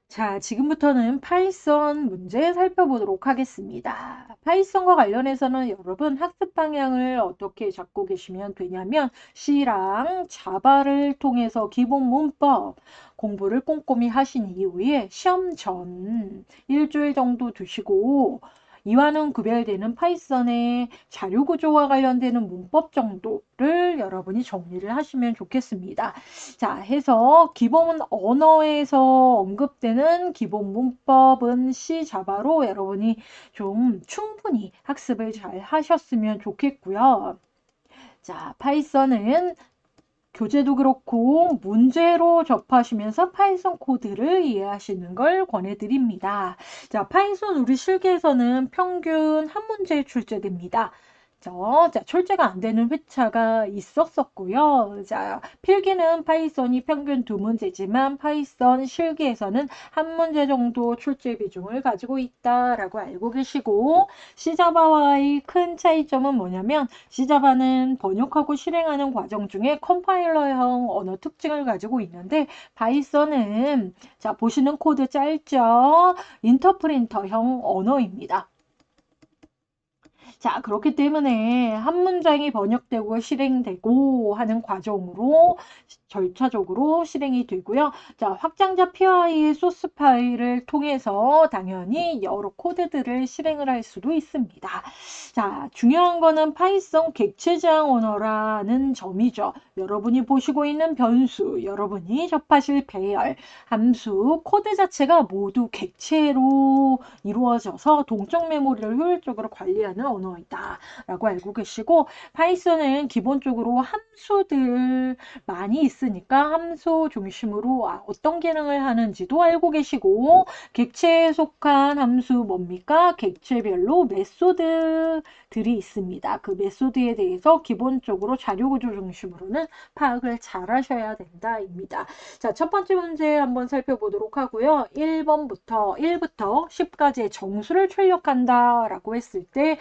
자, 지금부터는 파이썬 문제 살펴보도록 하겠습니다. 파이썬과 관련해서는 여러분 학습 방향을 어떻게 잡고 계시면 되냐면 C랑 자바를 통해서 기본 문법 공부를 꼼꼼히 하신 이후에 시험 전 일주일 정도 두시고 이와는 구별되는 파이썬의 자료 구조와 관련되는 문법 정도를 여러분이 정리를 하시면 좋겠습니다. 자, 해서 기본 언어에서 언급되는 기본 문법은 C 자바로 여러분이 좀 충분히 학습을 잘 하셨으면 좋겠고요. 자, 파이썬은 교재도 그렇고 문제로 접하시면서 파이썬 코드를 이해하시는 걸 권해드립니다. 자, 파이썬 우리 실기에서는 평균 한 문제 출제됩니다. 자, 출제가 안 되는 회차가 있었었고요. 자, 필기는 파이썬이 평균 두 문제지만 파이썬 실기에서는 한 문제 정도 출제 비중을 가지고 있다라고 알고 계시고 C자바와의 큰 차이점은 뭐냐면 C자바는 번역하고 실행하는 과정 중에 컴파일러형 언어 특징을 가지고 있는데 파이썬은 자, 보시는 코드 짧죠? 인터프린터형 언어입니다. 자, 그렇기 때문에 한 문장이 번역되고 실행되고 하는 과정으로 절차적으로 실행이 되고요. 자, 확장자 PI의 소스 파일을 통해서 당연히 여러 코드들을 실행을 할 수도 있습니다. 자, 중요한 거는 파이썬 객체지향 언어라는 점이죠. 여러분이 보시고 있는 변수, 여러분이 접하실 배열, 함수, 코드 자체가 모두 객체로 이루어져서 동적 메모리를 효율적으로 관리하는 언어이다 라고 알고 계시고 파이썬은 기본적으로 함수들 많이 있으니까 함수 중심으로 어떤 기능을 하는지도 알고 계시고 객체에 속한 함수 뭡니까? 객체별로 메소드들이 있습니다. 그 메소드에 대해서 기본적으로 자료구조 중심으로는 파악을 잘 하셔야 된다입니다. 자, 첫 번째 문제 한번 살펴보도록 하고요. 1번부터 1부터 10까지의 정수를 출력한다 라고 했을 때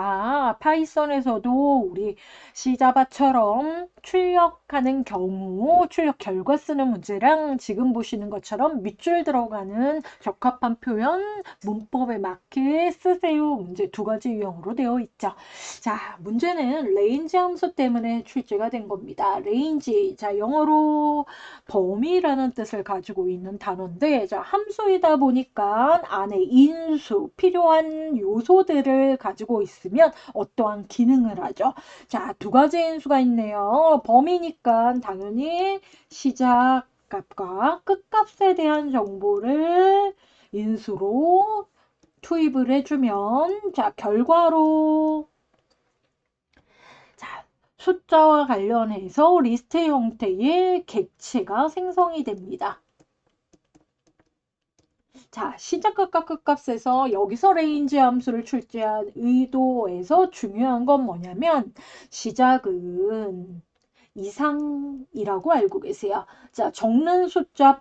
파이썬에서도 우리 C자바처럼 출력하는 경우 출력 결과 쓰는 문제랑 지금 보시는 것처럼 밑줄 들어가는 적합한 표현 문법에 맞게 쓰세요 문제 두 가지 유형으로 되어 있죠. 자, 문제는 레인지 함수 때문에 출제가 된 겁니다. 레인지, 자, 영어로 범위라는 뜻을 가지고 있는 단어인데, 자, 함수이다 보니까 안에 인수, 필요한 요소들을 가지고 있으면 어떠한 기능을 하죠. 자, 두 가지 인수가 있네요. 범위니까 당연히 시작 값과 끝값에 대한 정보를 인수로 투입을 해주면, 자, 결과로 자, 숫자와 관련해서 리스트 형태의 객체가 생성이 됩니다. 자, 시작값과 끝값에서 여기서 레인지 함수를 출제한 의도에서 중요한 건 뭐냐면 시작은 이상이라고 알고 계세요. 자, 적는 숫자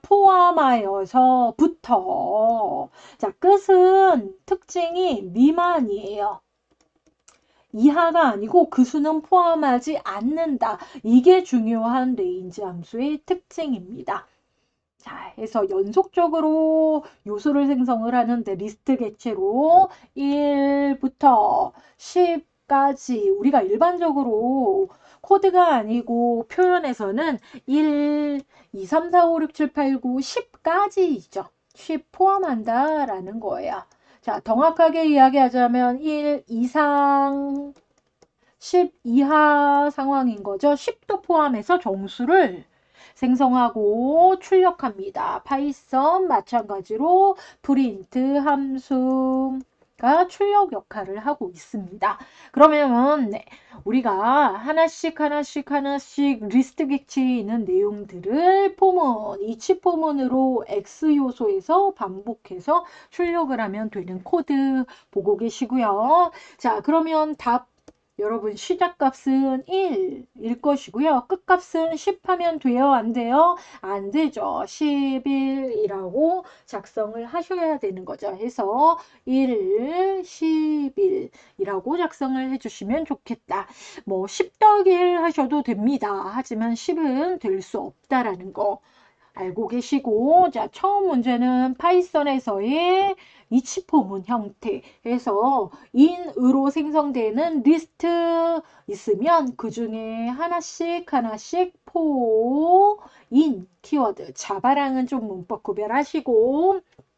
포함하여서부터 자, 끝은 특징이 미만이에요. 이하가 아니고 그 수는 포함하지 않는다. 이게 중요한 레인지 함수의 특징입니다. 자, 해서 연속적으로 요소를 생성을 하는데 리스트 객체로 1부터 10까지 우리가 일반적으로 코드가 아니고 표현에서는 1, 2, 3, 4, 5, 6, 7, 8, 9, 10까지이죠. 10 포함한다라는 거예요. 자, 정확하게 이야기하자면 1 이상 10 이하 상황인 거죠. 10도 포함해서 정수를 생성하고 출력합니다. 파이썬 마찬가지로 프린트 함수가 출력 역할을 하고 있습니다. 그러면 우리가 하나씩 리스트 객체에 있는 내용들을 포문, 이치 포문으로 X 요소에서 반복해서 출력을 하면 되는 코드 보고 계시고요. 자, 그러면 답 여러분 시작값은 1일 것이고요. 끝값은 10 하면 돼요? 안 돼요? 안 되죠. 11이라고 작성을 하셔야 되는 거죠. 해서 1, 11이라고 작성을 해주시면 좋겠다. 뭐 10 더하기 1 하셔도 됩니다. 하지만 10은 될 수 없다라는 거. 알고 계시고, 자, 처음 문제는 파이썬에서의 이치포문 형태에서 in으로 생성되는 리스트 있으면 그 중에 하나씩 for in 키워드 자바랑은 좀 문법 구별하시고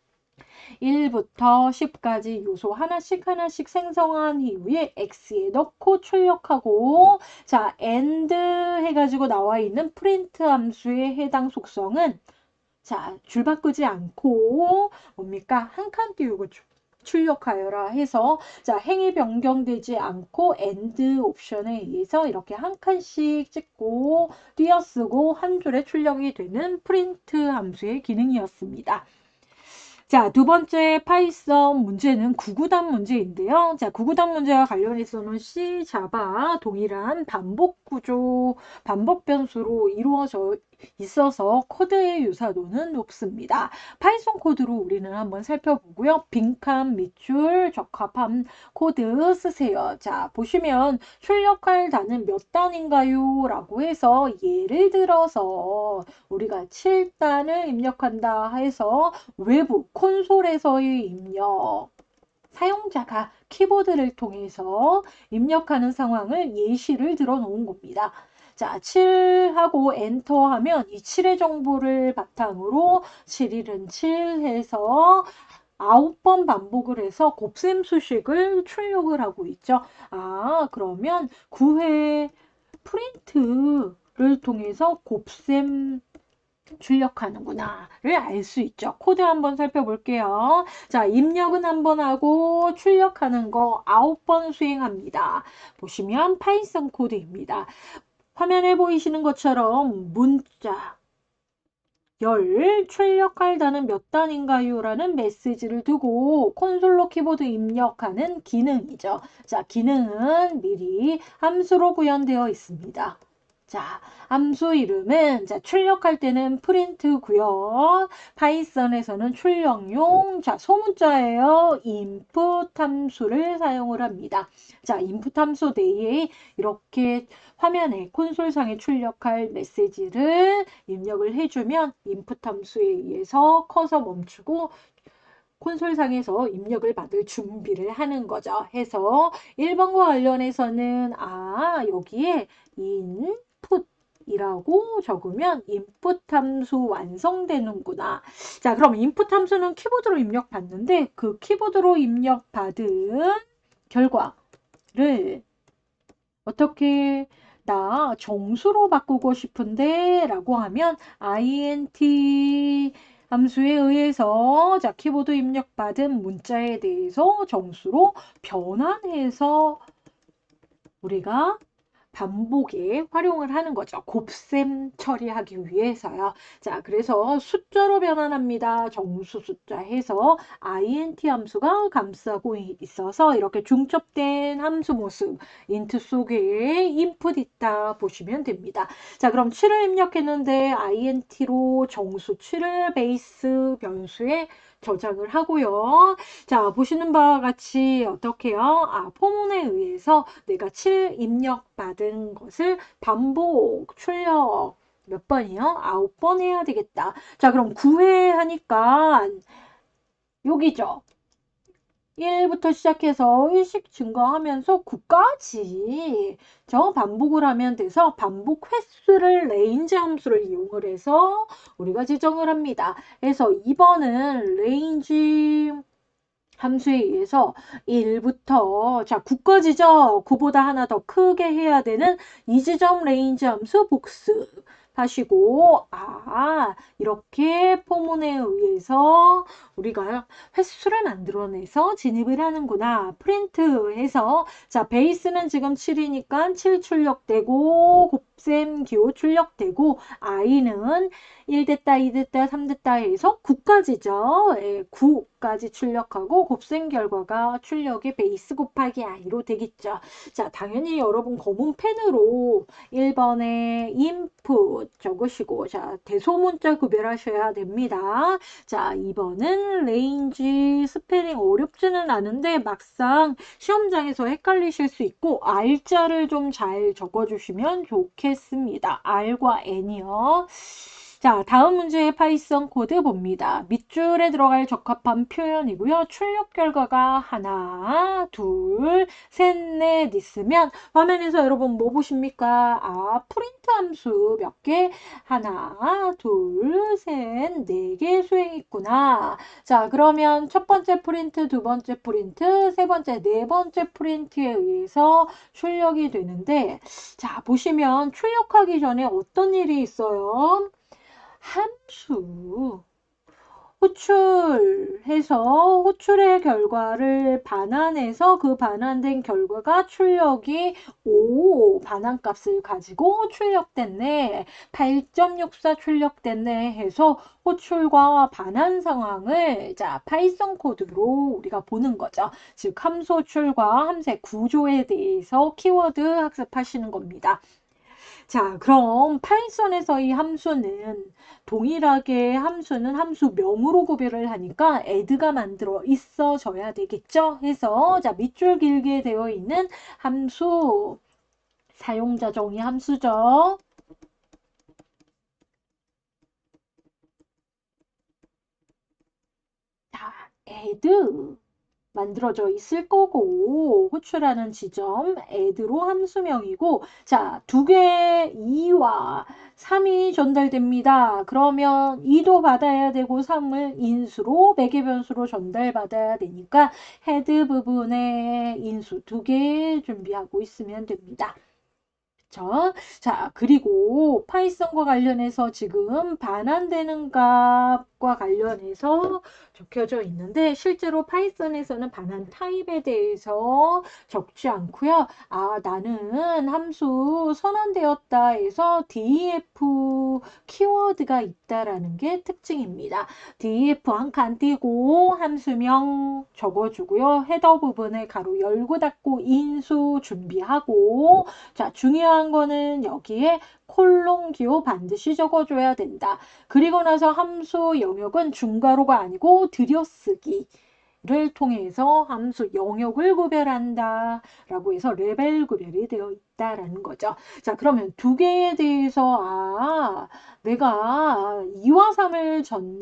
1부터 10까지 요소 하나씩 생성한 이후에 x에 넣고 출력하고 자 and 해가지고 나와 있는 프린트 함수의 해당 속성은 자 줄 바꾸지 않고 뭡니까 한 칸 띄우고 출력하여라 해서 자 행이 변경되지 않고 end 옵션에 의해서 이렇게 한 칸씩 찍고 띄어쓰고 한 줄에 출력이 되는 프린트 함수의 기능이었습니다. 자, 두 번째 파이썬 문제는 구구단 문제인데요. 자, 구구단 문제와 관련해서는 C, 자바 동일한 반복 구조, 반복 변수로 이루어져 있어서 코드의 유사도는 높습니다. 파이썬 코드로 우리는 한번 살펴보고요. 빈칸, 밑줄, 적합한 코드 쓰세요. 자, 보시면 출력할 단은 몇 단인가요? 라고 해서 예를 들어서 우리가 7단을 입력한다 해서 외부 콘솔에서의 입력 사용자가 키보드를 통해서 입력하는 상황을 예시를 들어 놓은 겁니다. 자, 7하고 엔터 하면 이 7의 정보를 바탕으로 7일은 7 해서 9번 반복을 해서 곱셈 수식을 출력을 하고 있죠. 아, 그러면 9회 프린트를 통해서 곱셈 출력하는구나를 알 수 있죠. 코드 한번 살펴볼게요. 자, 입력은 한번 하고 출력하는 거 9번 수행합니다. 보시면 파이썬 코드입니다. 화면에 보이시는 것처럼 문자 열 출력할 단은 몇 단인가요? 라는 메시지를 두고 콘솔로 키보드 입력하는 기능이죠. 자, 기능은 미리 함수로 구현되어 있습니다. 자, 함수 이름은 자, 출력할 때는 프린트고요. 파이썬에서는 출력용 자, 소문자예요. input 함수를 사용을 합니다. 자, input 함수 내에 이렇게 화면에 콘솔상에 출력할 메시지를 입력을 해주면 input 함수에 의해서 커서 멈추고 콘솔상에서 입력을 받을 준비를 하는 거죠. 해서 1번과 관련해서는 여기에 input 이라고 적으면 input 함수 완성되는구나. 자, 그럼 input 함수는 키보드로 입력받는데 그 키보드로 입력받은 결과를 어떻게 나 정수로 바꾸고 싶은데 라고 하면 int 함수에 의해서 자 키보드 입력받은 문자에 대해서 정수로 변환해서 우리가 반복에 활용을 하는 거죠. 곱셈 처리하기 위해서요. 자, 그래서 숫자로 변환합니다. 정수 숫자 해서 int 함수가 감싸고 있어서 이렇게 중첩된 함수 모습 int 속에 input 있다 보시면 됩니다. 자, 그럼 7을 입력했는데 int로 정수 7을 베이스 변수에 저장을 하고요. 자, 보시는 바와 같이 어떻게요? 포문에 의해서 내가 7 입력받은 것을 반복 출력 몇 번이요? 9번 해야 되겠다. 자, 그럼 9회 하니까 여기죠. 1부터 시작해서 일씩 증가하면서 9까지 저 반복을 하면 돼서 반복 횟수를 레인지 함수를 이용을 해서 우리가 지정을 합니다. 그래서 2번은 레인지 함수에 의해서 1부터 자 9까지죠. 9보다 하나 더 크게 해야 되는 이 지점 레인지 함수 복습 하시고 이렇게 포문에 의해서 우리가 횟수를 만들어내서 진입을 하는구나. 프린트해서 자 베이스는 지금 7이니까 7 출력되고 곱셈 기호 출력되고 i는 1됐다 2됐다 3됐다 해서 9까지죠. 9까지 출력하고 곱셈 결과가 출력의 베이스 곱하기 i로 되겠죠. 자 당연히 여러분 검은 펜으로 1번에 input 적으시고 자 대소문자 구별하셔야 됩니다. 자 2번은 range 스페링 어렵지는 않은데 막상 시험장에서 헷갈리실 수 있고 R자를 좀 잘 적어주시면 좋겠습니다. R과 N이요. 자, 다음 문제의 파이썬 코드 봅니다. 밑줄에 들어갈 적합한 표현이고요. 출력 결과가 하나, 둘, 셋, 넷 있으면 화면에서 여러분 뭐 보십니까? 아, 프린트 함수 몇 개? 하나, 둘, 셋, 네 개 수행했구나. 자, 그러면 첫 번째 프린트, 두 번째 프린트, 세 번째, 네 번째 프린트에 의해서 출력이 되는데, 자, 보시면 출력하기 전에 어떤 일이 있어요? 함수 호출해서 호출의 결과를 반환해서 그 반환된 결과가 출력이 5 반환값을 가지고 출력됐네. 8.64 출력됐네 해서 호출과 반환 상황을 자 파이썬 코드로 우리가 보는 거죠. 즉 함수 호출과 함수의 구조에 대해서 키워드 학습하시는 겁니다. 자, 그럼 파이썬에서 이 함수는 동일하게 함수는 함수명으로 구별을 하니까 add가 만들어 있어져야 되겠죠? 해서 자, 밑줄 길게 되어 있는 함수 사용자 정의 함수죠. 자, add 만들어져 있을 거고 호출하는 지점 add로 함수명이고 자, 두 개 2와 3이 전달됩니다. 그러면 2도 받아야 되고 3을 인수로 매개 변수로 전달받아야 되니까 헤드 부분에 인수 두 개 준비하고 있으면 됩니다. 그쵸? 자, 그리고 파이썬과 관련해서 지금 반환되는 값과 관련해서 적혀져 있는데 실제로 파이썬에서는 반환 타입에 대해서 적지 않고요. 아, 나는 함수 선언되었다 해서 def 키워드가 있다라는 게 특징입니다. def 한 칸 띄고 함수명 적어주고요. 헤더 부분에 가로 열고 닫고 인수 준비하고 자, 중요한 거는 여기에 콜론 기호 반드시 적어줘야 된다. 그리고 나서 함수 영역은 중괄호가 아니고 들여쓰기. 를 통해서 함수 영역을 구별한다 라고 해서 레벨 구별이 되어 있다라는 거죠. 자, 그러면 두 개에 대해서 내가 2와 3을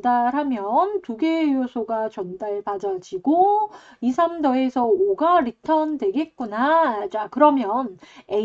전달하면 두 개의 요소가 전달받아지고 2, 3 더해서 5가 리턴 되겠구나. 자, 그러면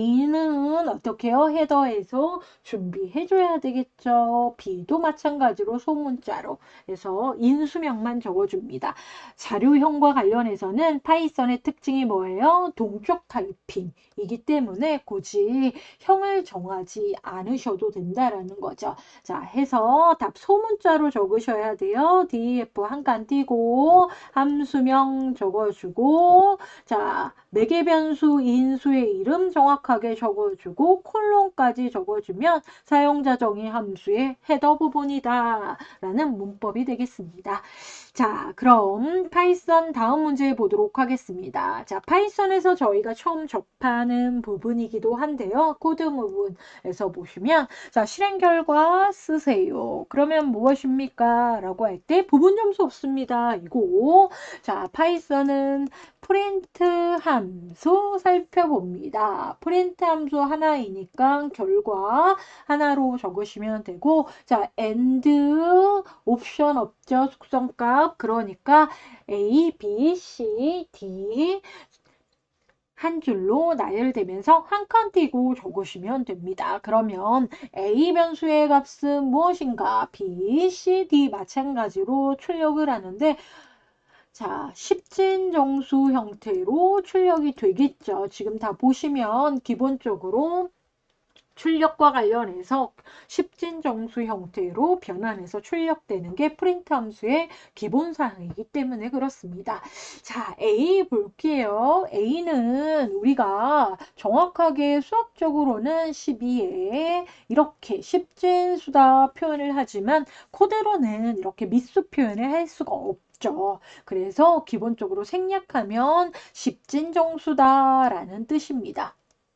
A는 어떻게 해요? 헤더에서 준비해줘야 되겠죠. B도 마찬가지로 소문자로 해서 인수명만 적어줍니다. 자료형과 관련해서는 파이썬의 특징이 뭐예요? 동적 타이핑이기 때문에 굳이 형을 정하지 않으셔도 된다라는 거죠. 자, 해서 답 소문자로 적으셔야 돼요. def 한 칸 띄고 함수명 적어주고 자, 매개 변수 인수의 이름 정확하게 적어주고 콜론까지 적어주면 사용자 정의 함수의 헤더 부분이다 라는 문법이 되겠습니다. 자, 그럼 파이썬 다음 문제 보도록 하겠습니다. 자, 파이썬에서 저희가 처음 접하는 부분이기도 한데요. 코드 부분에서 보시면 자, 실행 결과 쓰세요. 그러면 무엇입니까? 라고 할 때 부분 점수 없습니다. 이고 자, 파이썬은 프린트 함수 살펴봅니다. 프린트 함수 하나이니까 결과 하나로 적으시면 되고 자, AND 옵션 없죠. 속성값. 그러니까 A, B, C, D 한 줄로 나열되면서 한 칸 띄고 적으시면 됩니다. 그러면 A 변수의 값은 무엇인가? B, C, D 마찬가지로 출력을 하는데 자, 십진 정수 형태로 출력이 되겠죠. 지금 다 보시면 기본적으로 출력과 관련해서 십진 정수 형태로 변환해서 출력되는 게 프린트 함수의 기본 사항이기 때문에 그렇습니다. 자, A 볼게요. A는 우리가 정확하게 수학적으로는 12에 이렇게 십진 수다 표현을 하지만 코드로는 이렇게 미수 표현을 할 수가 없죠. 그래서 기본적으로 생략하면 십진 정수다라는 뜻입니다.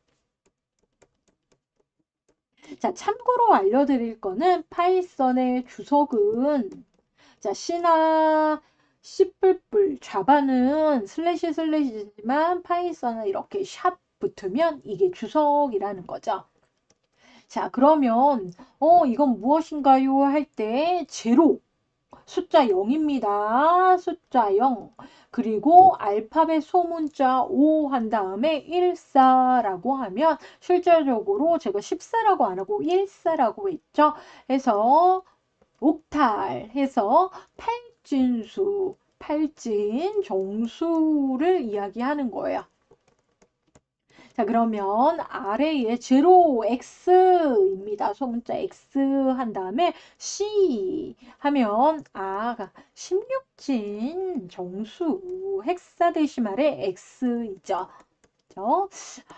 자, 참고로 알려드릴 거는 파이썬의 주석은 자, C나 C++, 자바는 슬래시 슬래시지만 파이썬은 이렇게 샵 붙으면 이게 주석이라는 거죠. 자, 그러면 이건 무엇인가요? 할 때 제로 숫자 0입니다. 숫자 0. 그리고 알파벳 소문자 5 한 다음에 14라고 하면 실질적으로 제가 14라고 안 하고 14라고 했죠. 해서 옥탈 해서 팔진수, 팔진 정수를 이야기하는 거예요. 자, 그러면 아래에 0x입니다. 소문자 x 한 다음에 c 하면 16진 정수 헥사데시말의 x이죠. 그죠?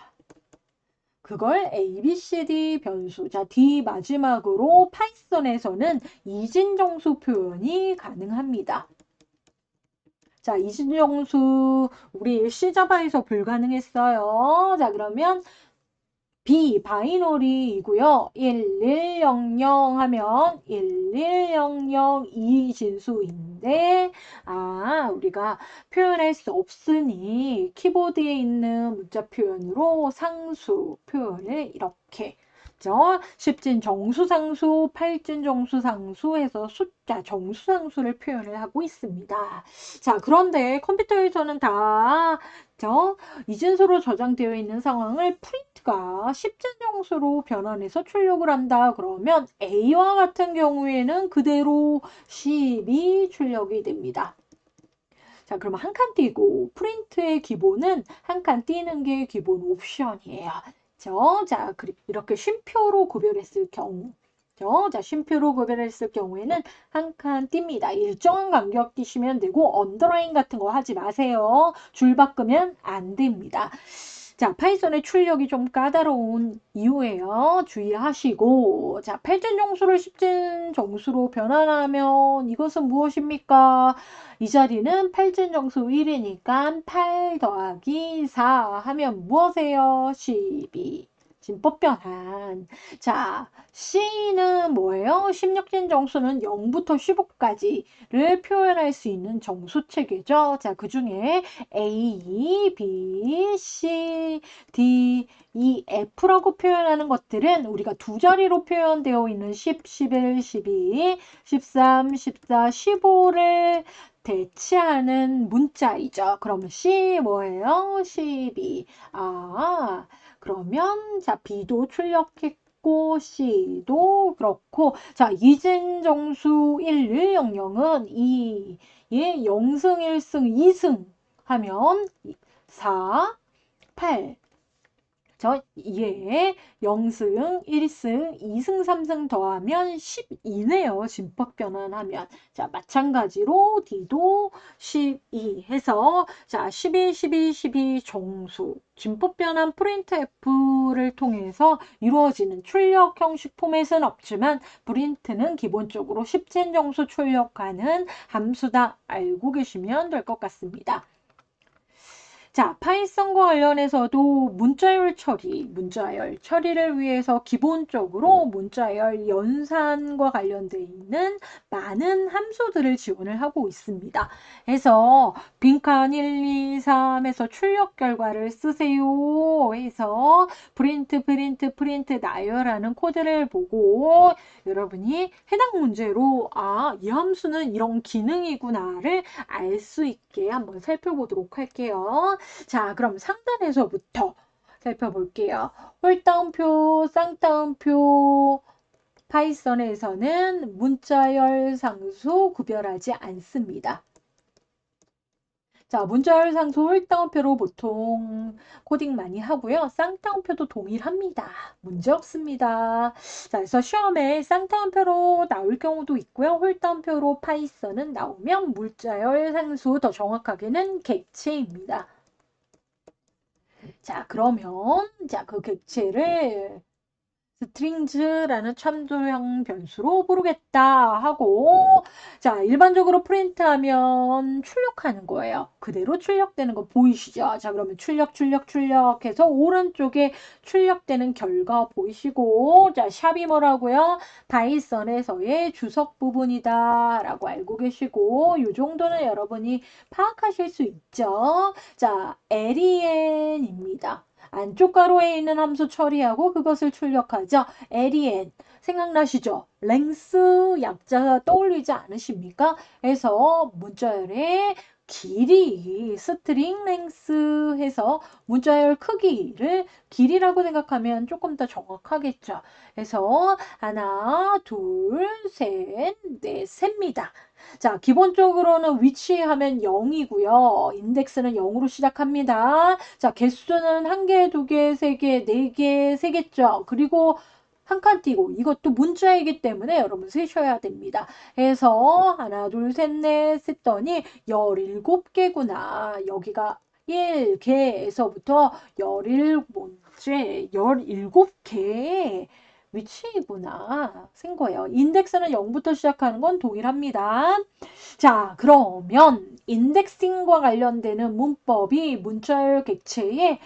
그걸 A, B, C, D 변수. 자, D 마지막으로 파이썬에서는 이진정수 표현이 가능합니다. 자, 이진정수 우리 C자바에서 불가능했어요. 자, 그러면 B 바이너리이고요. 1100 하면 1100 이진수인데 우리가 표현할 수 없으니 키보드에 있는 문자 표현으로 상수 표현을 이렇게 십진 정수상수, 팔진 정수상수 해서 숫자 정수상수를 표현을 하고 있습니다. 자, 그런데 컴퓨터에서는 다 이진수로 저장되어 있는 상황을 프린트가 십진 정수로 변환해서 출력을 한다. 그러면 A와 같은 경우에는 그대로 12 출력이 됩니다. 자, 그러면 한 칸 띄고 프린트의 기본은 한 칸 띄는 게 기본 옵션이에요. 자, 이렇게 쉼표로 구별했을 경우 자, 쉼표로 구별했을 경우에는 한 칸 띱니다. 일정한 간격 띄시면 되고 언더라인 같은 거 하지 마세요. 줄 바꾸면 안 됩니다. 자, 파이썬의 출력이 좀 까다로운 이유예요. 주의하시고 자, 팔진 정수를 십진 정수로 변환하면 이것은 무엇입니까? 이 자리는 팔진 정수 1이니까 8 더하기 4 하면 무엇이에요? 12. 진법 변환. 자, C는 뭐예요? 16진 정수는 0부터 15까지를 표현할 수 있는 정수 체계죠. 자, 그 중에 A, B, C, D, E, F라고 표현하는 것들은 우리가 두 자리로 표현되어 있는 10, 11, 12, 13, 14, 15를 대체하는 문자이죠. 그러면 C 뭐예요? 12. 그러면 자 B도 출력했고 C도 그렇고 자 이진정수 1100은 2의 0승 1승 2승 하면 4, 8 2에 0승, 1승, 2승, 3승 더하면 12네요. 진법 변환하면. 자, 마찬가지로 D도 12 해서 자, 12, 12, 12 정수. 진법 변환 프린트F를 통해서 이루어지는 출력 형식 포맷은 없지만 프린트는 기본적으로 10진 정수 출력하는 함수다 알고 계시면 될 것 같습니다. 자, 파이썬과 관련해서도 문자열 처리를 위해서 기본적으로 문자열 연산과 관련되어 있는 많은 함수들을 지원을 하고 있습니다. 해서 빈칸 1, 2, 3에서 출력 결과를 쓰세요. 해서 프린트 나열하는 코드를 보고 여러분이 해당 문제로 이 함수는 이런 기능이구나를 알 수 있게 한번 살펴보도록 할게요. 자, 그럼 상단에서부터 살펴볼게요. 홀다운표, 쌍따옴표, 파이썬에서는 문자열 상수 구별하지 않습니다. 자, 문자열 상수 홀다운표로 보통 코딩 많이 하고요. 쌍따옴표도 동일합니다. 문제 없습니다. 자, 그래서 시험에 쌍따옴표로 나올 경우도 있고요. 홀다운표로 파이썬은 나오면 문자열 상수, 더 정확하게는 객체입니다. 자, 그러면 그 객체를 스트링즈라는 참조형 변수로 부르겠다 하고 자, 일반적으로 프린트하면 출력하는 거예요. 그대로 출력되는 거 보이시죠? 자, 그러면 출력해서 오른쪽에 출력되는 결과 보이시고 자, 샵이 뭐라고요? 파이썬에서의 주석 부분이다 라고 알고 계시고 이 정도는 여러분이 파악하실 수 있죠? 자, len입니다. 안쪽 가로에 있는 함수 처리하고 그것을 출력하죠. len 생각나시죠? 랭스 약자 떠올리지 않으십니까? 그래서 문자열의 길이 스트링 랭스 해서 문자열 크기를 길이라고 생각하면 조금 더 정확하겠죠. 그래서 하나, 둘, 셋, 넷, 셉니다. 자, 기본적으로는 위치하면 0이고요. 인덱스는 0으로 시작합니다. 자, 개수는 1개, 2개, 3개, 4개, 3개죠. 그리고 한 칸 띄고 이것도 문자이기 때문에 여러분 세셔야 됩니다. 해서 하나, 둘, 셋, 넷 셌더니 17개구나. 여기가 1개에서부터 17번째 17개 위치구나 쓴 거예요. 인덱스는 0부터 시작하는 건 동일합니다. 자, 그러면 인덱싱과 관련되는 문법이 문자열 객체에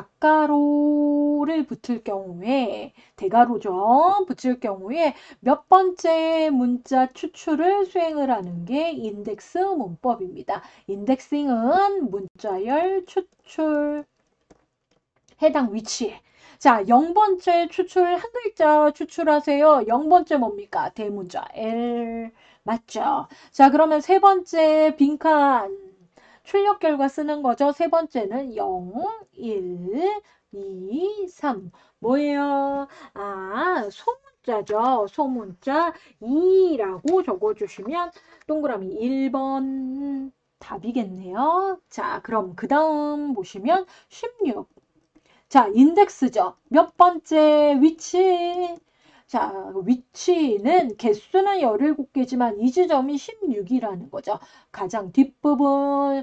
가가로를 붙을 경우에 대가로죠. 붙일 경우에 몇 번째 문자 추출을 수행을 하는 게 인덱스 문법입니다. 인덱싱은 문자열 추출 해당 위치에 자, 0번째 추출 한 글자 추출하세요. 0번째 뭡니까? 대문자 L 맞죠? 자, 그러면 세 번째 빈칸 출력 결과 쓰는 거죠. 세 번째는 0, 1, 2, 3 뭐예요? 아, 소문자죠. 소문자 2라고 적어주시면 동그라미 1번 답이겠네요. 자, 그럼 그 다음 보시면 16 자, 인덱스죠. 몇 번째 위치? 자, 위치는 개수는 17개지만 이 지점이 16이라는 거죠. 가장 뒷부분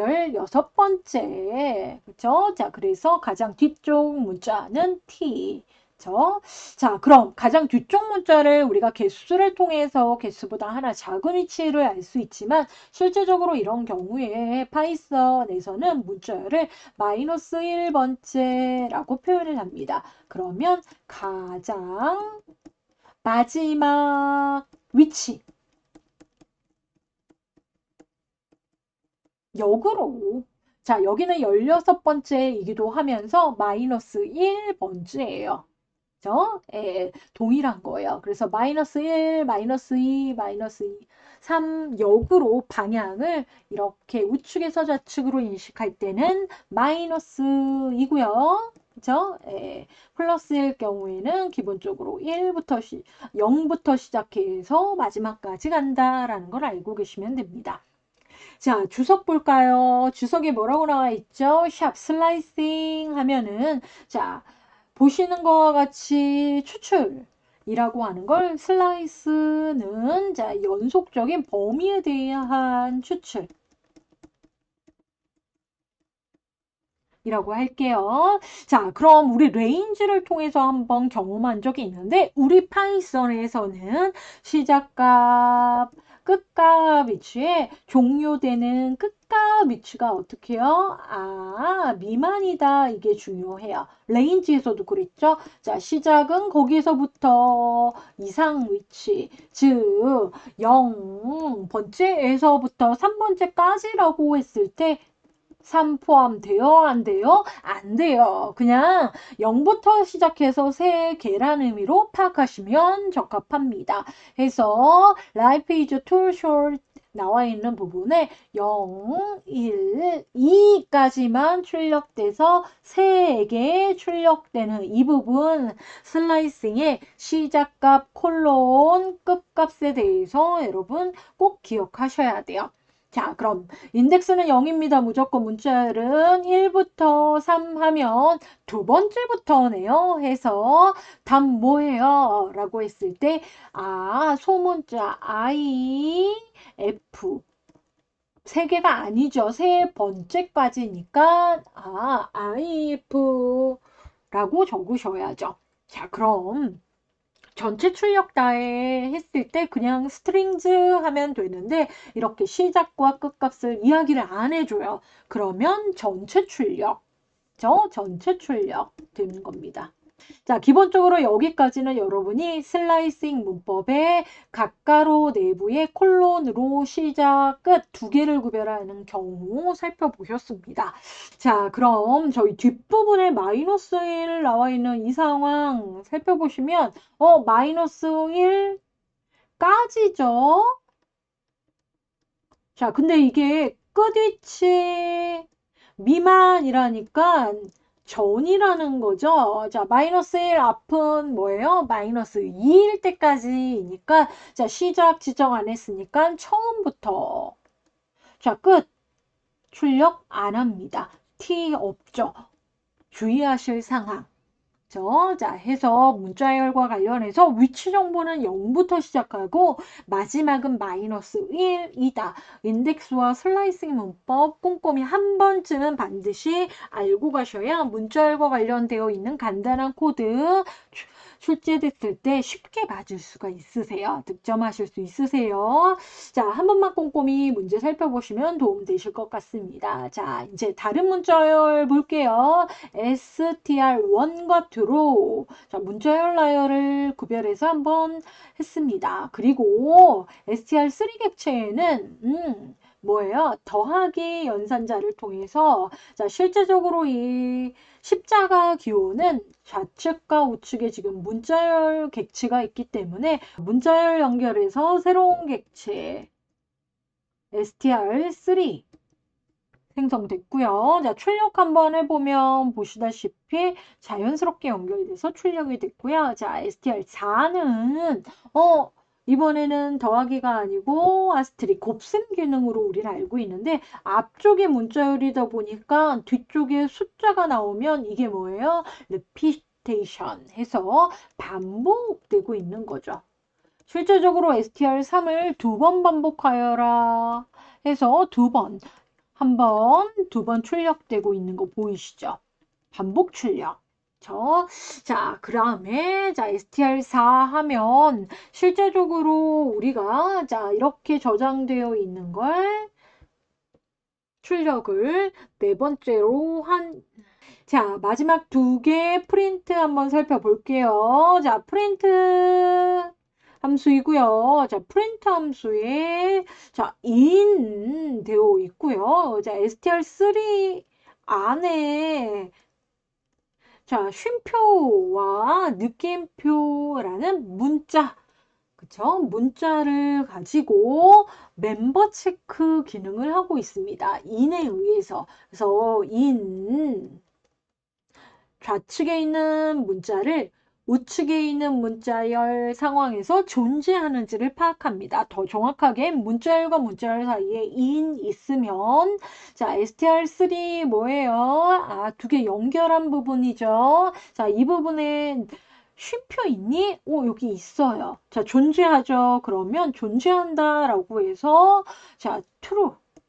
16번째. 그렇죠? 자, 그래서 가장 뒤쪽 문자는 T. 자, 그럼 가장 뒤쪽 문자를 우리가 개수를 통해서 개수보다 하나 작은 위치를 알 수 있지만 실제적으로 이런 경우에 파이썬에서는 문자열을 마이너스 1번째라고 표현을 합니다. 그러면 가장 마지막 위치 역으로 자, 여기는 16번째이기도 하면서 마이너스 1번째예요. 그죠? 예, 동일한 거예요. 그래서 마이너스 1, 마이너스 2, 마이너스 2, 3 역으로 방향을 이렇게 우측에서 좌측으로 인식할 때는 마이너스이고요. 그죠? 예, 플러스일 경우에는 기본적으로 0부터 시작해서 마지막까지 간다라는 걸 알고 계시면 됩니다. 자, 주석 볼까요? 주석에 뭐라고 나와 있죠? 샵 슬라이싱 하면은 자, 보시는 것과 같이 추출이라고 하는 걸 슬라이스는 자, 연속적인 범위에 대한 추출 이라고 할게요. 자, 그럼 우리 레인지를 통해서 한번 경험한 적이 있는데 우리 파이썬에서는 시작값, 끝값 위치에 종료되는 끝값 위치가 어떻게 해요? 아, 미만이다. 이게 중요해요. 레인지에서도 그랬죠? 자, 시작은 거기서부터 이상 위치, 즉 0번째에서부터 3번째까지라고 했을 때 3 포함돼요? 안 돼요? 안 돼요. 그냥 0부터 시작해서 세 개란 의미로 파악하시면 적합합니다. 해서 Life is too short 나와 있는 부분에 0, 1, 2까지만 출력돼서 3개 출력되는 이 부분 슬라이싱의 시작값 콜론 끝값에 대해서 여러분 꼭 기억하셔야 돼요. 자, 그럼 인덱스는 0입니다. 무조건 문자열은 1부터 3 하면 두 번째부터네요. 해서 답 뭐예요? 라고 했을 때 아, 소문자 I, F 세 개가 아니죠. 세 번째까지니까 아, IF 라고 적으셔야죠. 자, 그럼 전체 출력 다해 했을 때 그냥 스트링즈 하면 되는데 이렇게 시작과 끝값을 이야기를 안 해줘요. 그러면 전체 출력 되는 겁니다. 자, 기본적으로 여기까지는 여러분이 슬라이싱 문법의 가까로 내부의 콜론으로 시작, 끝 두 개를 구별하는 경우 살펴보셨습니다. 자, 그럼 저희 뒷부분에 마이너스 1 나와 있는 이 상황 살펴보시면 마이너스 1까지죠. 자, 근데 이게 끝위치 미만이라니까 전이라는 거죠. 자, 마이너스 1 앞은 뭐예요? 마이너스 2일 때까지니까, 자, 시작 지정 안 했으니까 처음부터. 자, 끝. 출력 안 합니다. T 없죠. 주의하실 상황. 자, 해서 문자열과 관련해서 위치 정보는 0부터 시작하고 마지막은 마이너스 1이다. 인덱스와 슬라이싱 문법 꼼꼼히 한 번쯤은 반드시 알고 가셔야 문자열과 관련되어 있는 간단한 코드 출제됐을 때 쉽게 맞을 수가 있으세요. 득점하실 수 있으세요. 자, 한 번만 꼼꼼히 문제 살펴보시면 도움되실 것 같습니다. 자, 이제 다른 문자열 볼게요. STR1과 2로 자, 문자열 나열을 구별해서 한번 했습니다. 그리고 STR3 객체에는 뭐예요? 더하기 연산자를 통해서 자, 실제적으로 이 십자가 기호는 좌측과 우측에 지금 문자열 객체가 있기 때문에 문자열 연결해서 새로운 객체 STR3 생성됐고요. 자, 출력 한번 해보면 보시다시피 자연스럽게 연결돼서 출력이 됐고요. 자, STR4는 이번에는 더하기가 아니고 아스트리 곱셈 기능으로 우리는 알고 있는데 앞쪽에 문자열이다 보니까 뒤쪽에 숫자가 나오면 이게 뭐예요? repetition 해서 반복되고 있는 거죠. 실제적으로 STR3을 2번 반복하여라 해서 2번 한 번, 두 번 출력되고 있는 거 보이시죠? 반복 출력. 자, 그 다음에, 자, STR4 하면, 실제적으로 우리가, 자, 이렇게 저장되어 있는 걸, 출력을 네 번째로 자, 마지막 두 개 프린트 한번 살펴볼게요. 자, 프린트 함수이고요. 자, 프린트 함수에 자, in 되어 있고요. 자, str3 안에 자, 쉼표와 느낌표라는 문자 그쵸? 문자를 가지고 멤버 체크 기능을 하고 있습니다. in에 의해서. 그래서 in 좌측에 있는 문자를 우측에 있는 문자열 상황에서 존재하는지를 파악합니다. 더 정확하게 문자열과 문자열 사이에 in 있으면 자 str3 뭐예요? 아, 두 개 연결한 부분이죠. 자, 이 부분에 쉼표 있니? 여기 있어요. 자, 존재하죠. 그러면 존재한다라고 해서 자, true.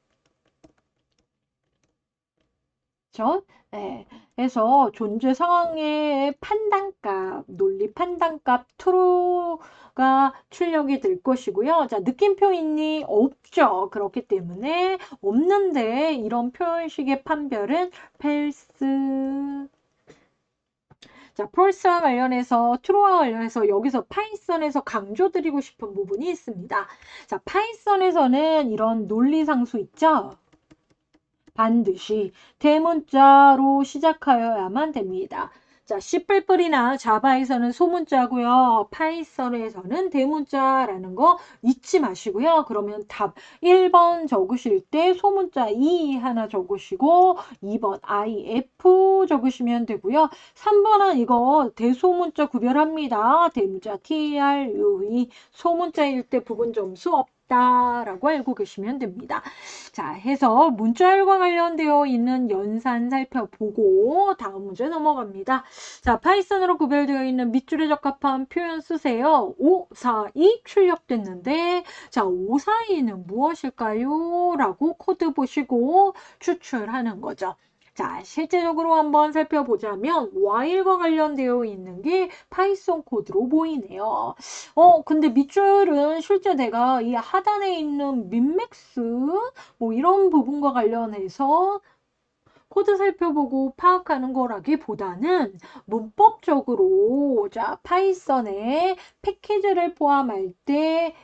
그죠? 네. 해서 존재 상황의 판단값, 논리 판단값 true가 출력이 될 것이고요. 자, 느낌표 있니? 없죠. 그렇기 때문에 없는데 이런 표현식의 판별은 false. 자, false와 관련해서 true와 관련해서 여기서 파이썬에서 강조드리고 싶은 부분이 있습니다. 자, 파이썬에서는 이런 논리상수 있죠? 반드시 대문자로 시작하여야만 됩니다. 자, C++이나 자바에서는 소문자고요. 파이썬에서는 대문자라는 거 잊지 마시고요. 그러면 답 1번 적으실 때 소문자 E 하나 적으시고 2번 IF 적으시면 되고요. 3번은 이거 대소문자 구별합니다. 대문자 TRUE 소문자일 때 부분 점수 없다라고 알고 계시면 됩니다. 자, 해서 문자열과 관련되어 있는 연산 살펴보고 다음 문제 넘어갑니다. 자, 파이썬으로 구별되어 있는 밑줄에 적합한 표현 쓰세요. 5, 4, 2 출력됐는데 자, 5, 4, 2는 무엇일까요? 라고 코드 보시고 추출하는 거죠. 자, 실제적으로 한번 살펴보자면 while과 관련되어 있는 게 파이썬 코드로 보이네요. 근데 밑줄은 실제 내가 이 하단에 있는 민맥스 뭐 이런 부분과 관련해서 코드 살펴보고 파악하는 거라기보다는 문법적으로 자 파이썬에 패키지를 포함할 때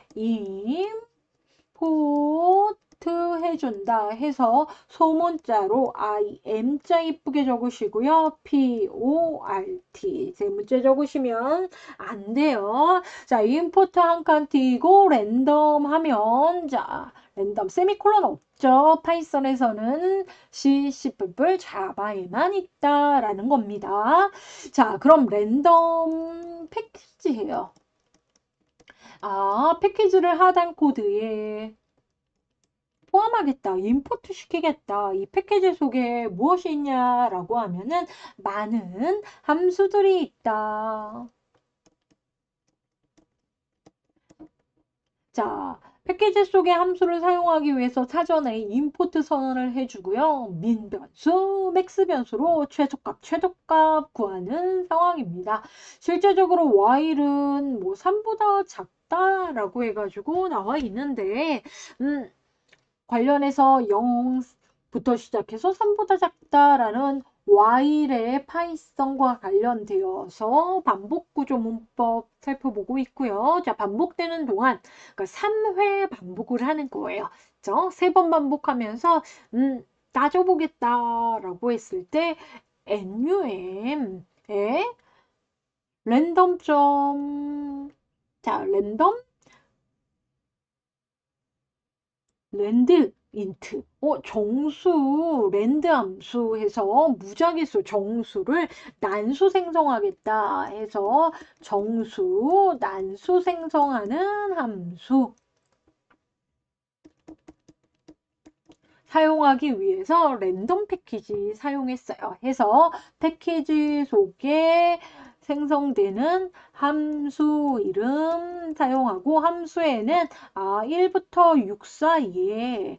임포트 해준다 해서 소문자로 IM자 이쁘게 적으시고요. PORT 제 문자 적으시면 안 돼요. 자, 임포트 한 칸 띄고 랜덤 하면 자 랜덤 세미콜론 없죠. 파이썬에서는 C, C++, 자바에만 있다라는 겁니다. 자, 그럼 랜덤 패키지예요. 아, 패키지를 하단 코드에 포함하겠다, 임포트 시키겠다. 이 패키지 속에 무엇이 있냐라고 하면은 많은 함수들이 있다. 자, 패키지 속의 함수를 사용하기 위해서 사전에 임포트 선언을 해주고요. 민 변수, 맥스 변수로 최저값 구하는 상황입니다. 실제적으로 while은 뭐 3보다 작다라고 해가지고 나와 있는데, 관련해서 0부터 시작해서 3보다 작다라는 while의 파이썬과 관련되어서 반복구조 문법 살펴보고 있고요. 자, 반복되는 동안 그러니까 3회 반복을 하는 거예요. 그죠? 3번 반복하면서 따져보겠다라고 했을 때 NUM의 랜덤 자, 랜드 인트 정수 랜드 함수 해서 무작위수 정수를 난수 생성하겠다 해서 정수 난수 생성하는 함수 사용하기 위해서 랜덤 패키지 사용했어요. 해서 패키지 속에 생성되는 함수 이름 사용하고 함수에는 1부터 6 사이에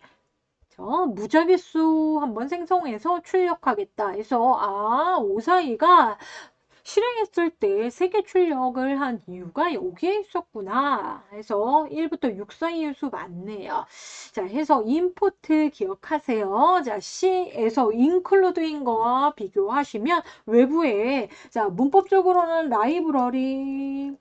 무작위수 한번 생성해서 출력하겠다 해서 5 사이가 실행했을 때 3개 출력을 한 이유가 여기에 있었구나 해서 1부터 6 사이의 수 맞네요. 자, 해서 임포트 기억하세요. 자, C에서 include인 거와 비교하시면 외부에 자, 문법적으로는 라이브러리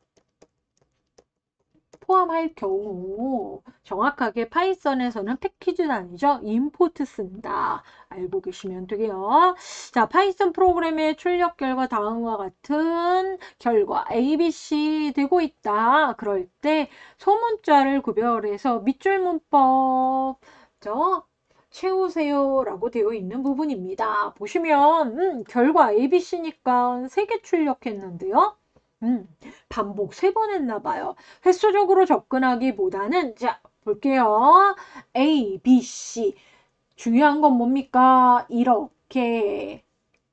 포함할 경우 정확하게 파이썬에서는 패키지 단위죠. 임포트 쓴다. 알고 계시면 되게요. 자, 파이썬 프로그램의 출력 결과 다음과 같은 결과 ABC 되고 있다. 그럴 때 소문자를 구별해서 밑줄 문법 채우세요 라고 되어 있는 부분입니다. 보시면 결과 ABC니까 3개 출력했는데요. 반복 3번 했나 봐요. 횟수적으로 접근하기보다는 자 볼게요. A, B, C 중요한 건 뭡니까? 이렇게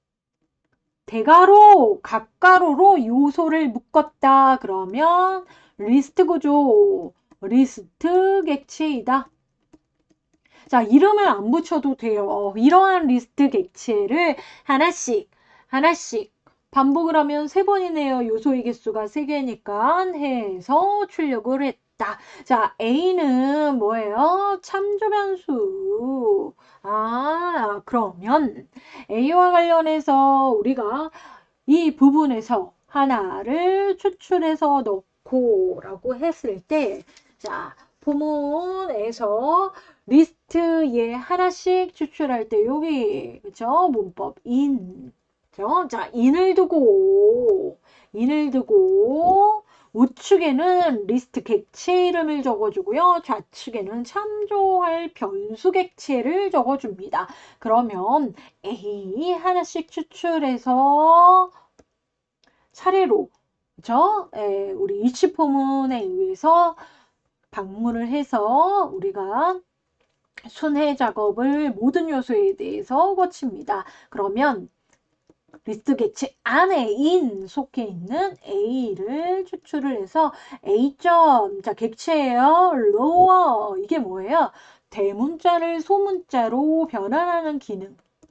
대가로 각가로로 요소를 묶었다. 그러면 리스트 구조, 리스트 객체이다. 자, 이름을 안 붙여도 돼요. 이러한 리스트 객체를 하나씩 반복을 하면 3번이네요. 요소의 개수가 3개니까 해서 출력을 했다. 자, A는 뭐예요? 참조 변수. 그러면 A와 관련해서 우리가 이 부분에서 하나를 추출해서 넣고 라고 했을 때, 자, 포문에서 리스트에 하나씩 추출할 때 여기 그죠? 문법 인 그죠? 자, 인을 두고 우측에는 리스트 객체 이름을 적어주고요. 좌측에는 참조할 변수 객체를 적어줍니다. 그러면 A 하나씩 추출해서 차례로 그죠? 우리 위치 포문에 의해서 방문을 해서 우리가 순회 작업을 모든 요소에 대해서 거칩니다. 그러면 리스트 객체 안에 속해 있는 A를 추출을 해서 A점, 자, 객체예요. lower, 이게 뭐예요? 대문자를 소문자로 변환하는 기능.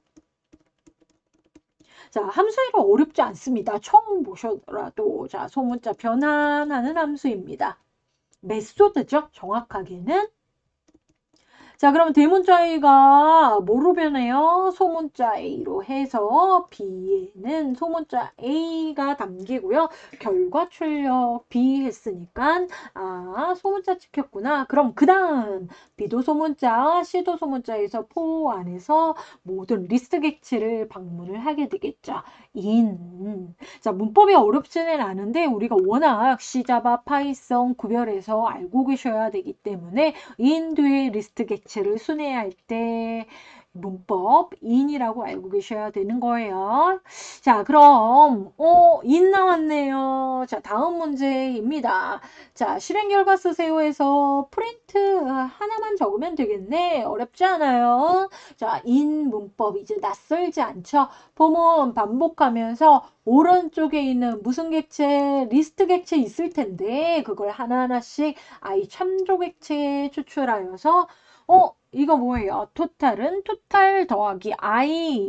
자, 함수 이름 어렵지 않습니다. 처음 보셔도 자, 소문자 변환하는 함수입니다. 메소드죠. 정확하게는 자, 그럼 대문자 A가 뭐로 변해요? 소문자 A로 해서 B에는 소문자 A가 담기고요. 결과 출력 B 했으니까 소문자 찍혔구나. 그럼 그 다음 B도 소문자, C도 소문자에서 포 안에서 모든 리스트 객체를 방문을 하게 되겠죠. 자, 문법이 어렵지는 않은데 우리가 워낙 C자바, 파이썬 구별해서 알고 계셔야 되기 때문에 in 뒤에 리스트 객체를 순회할 때 문법 in이라고 알고 계셔야 되는 거예요. 자, 그럼 in 나왔네요. 자, 다음 문제입니다. 자, 실행 결과 쓰세요에서 프린트 하나만 적으면 되겠네. 어렵지 않아요. 자, in 문법 이제 낯설지 않죠? 폼은 반복하면서 오른쪽에 있는 무슨 객체, 리스트 객체 있을 텐데 그걸 하나하나씩 i 참조 객체에 추출하여서 이거 뭐예요? 토탈은 토탈 더하기 i.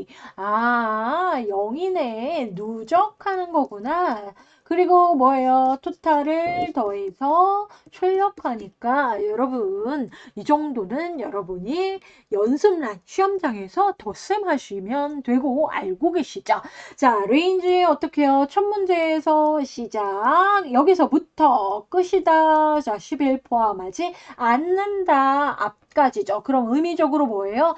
0이네. 누적하는 거구나. 그리고 뭐예요? 토탈을 더해서 출력하니까 여러분 이 정도는 여러분이 연습란 시험장에서 덧셈 하시면 되고 알고 계시죠? 자, 레인지 어떻게 해요? 첫 문제에서 시작. 여기서부터 끝이다. 자, 11 포함하지 않는다. 앞까지죠. 그럼 의미적으로 뭐예요?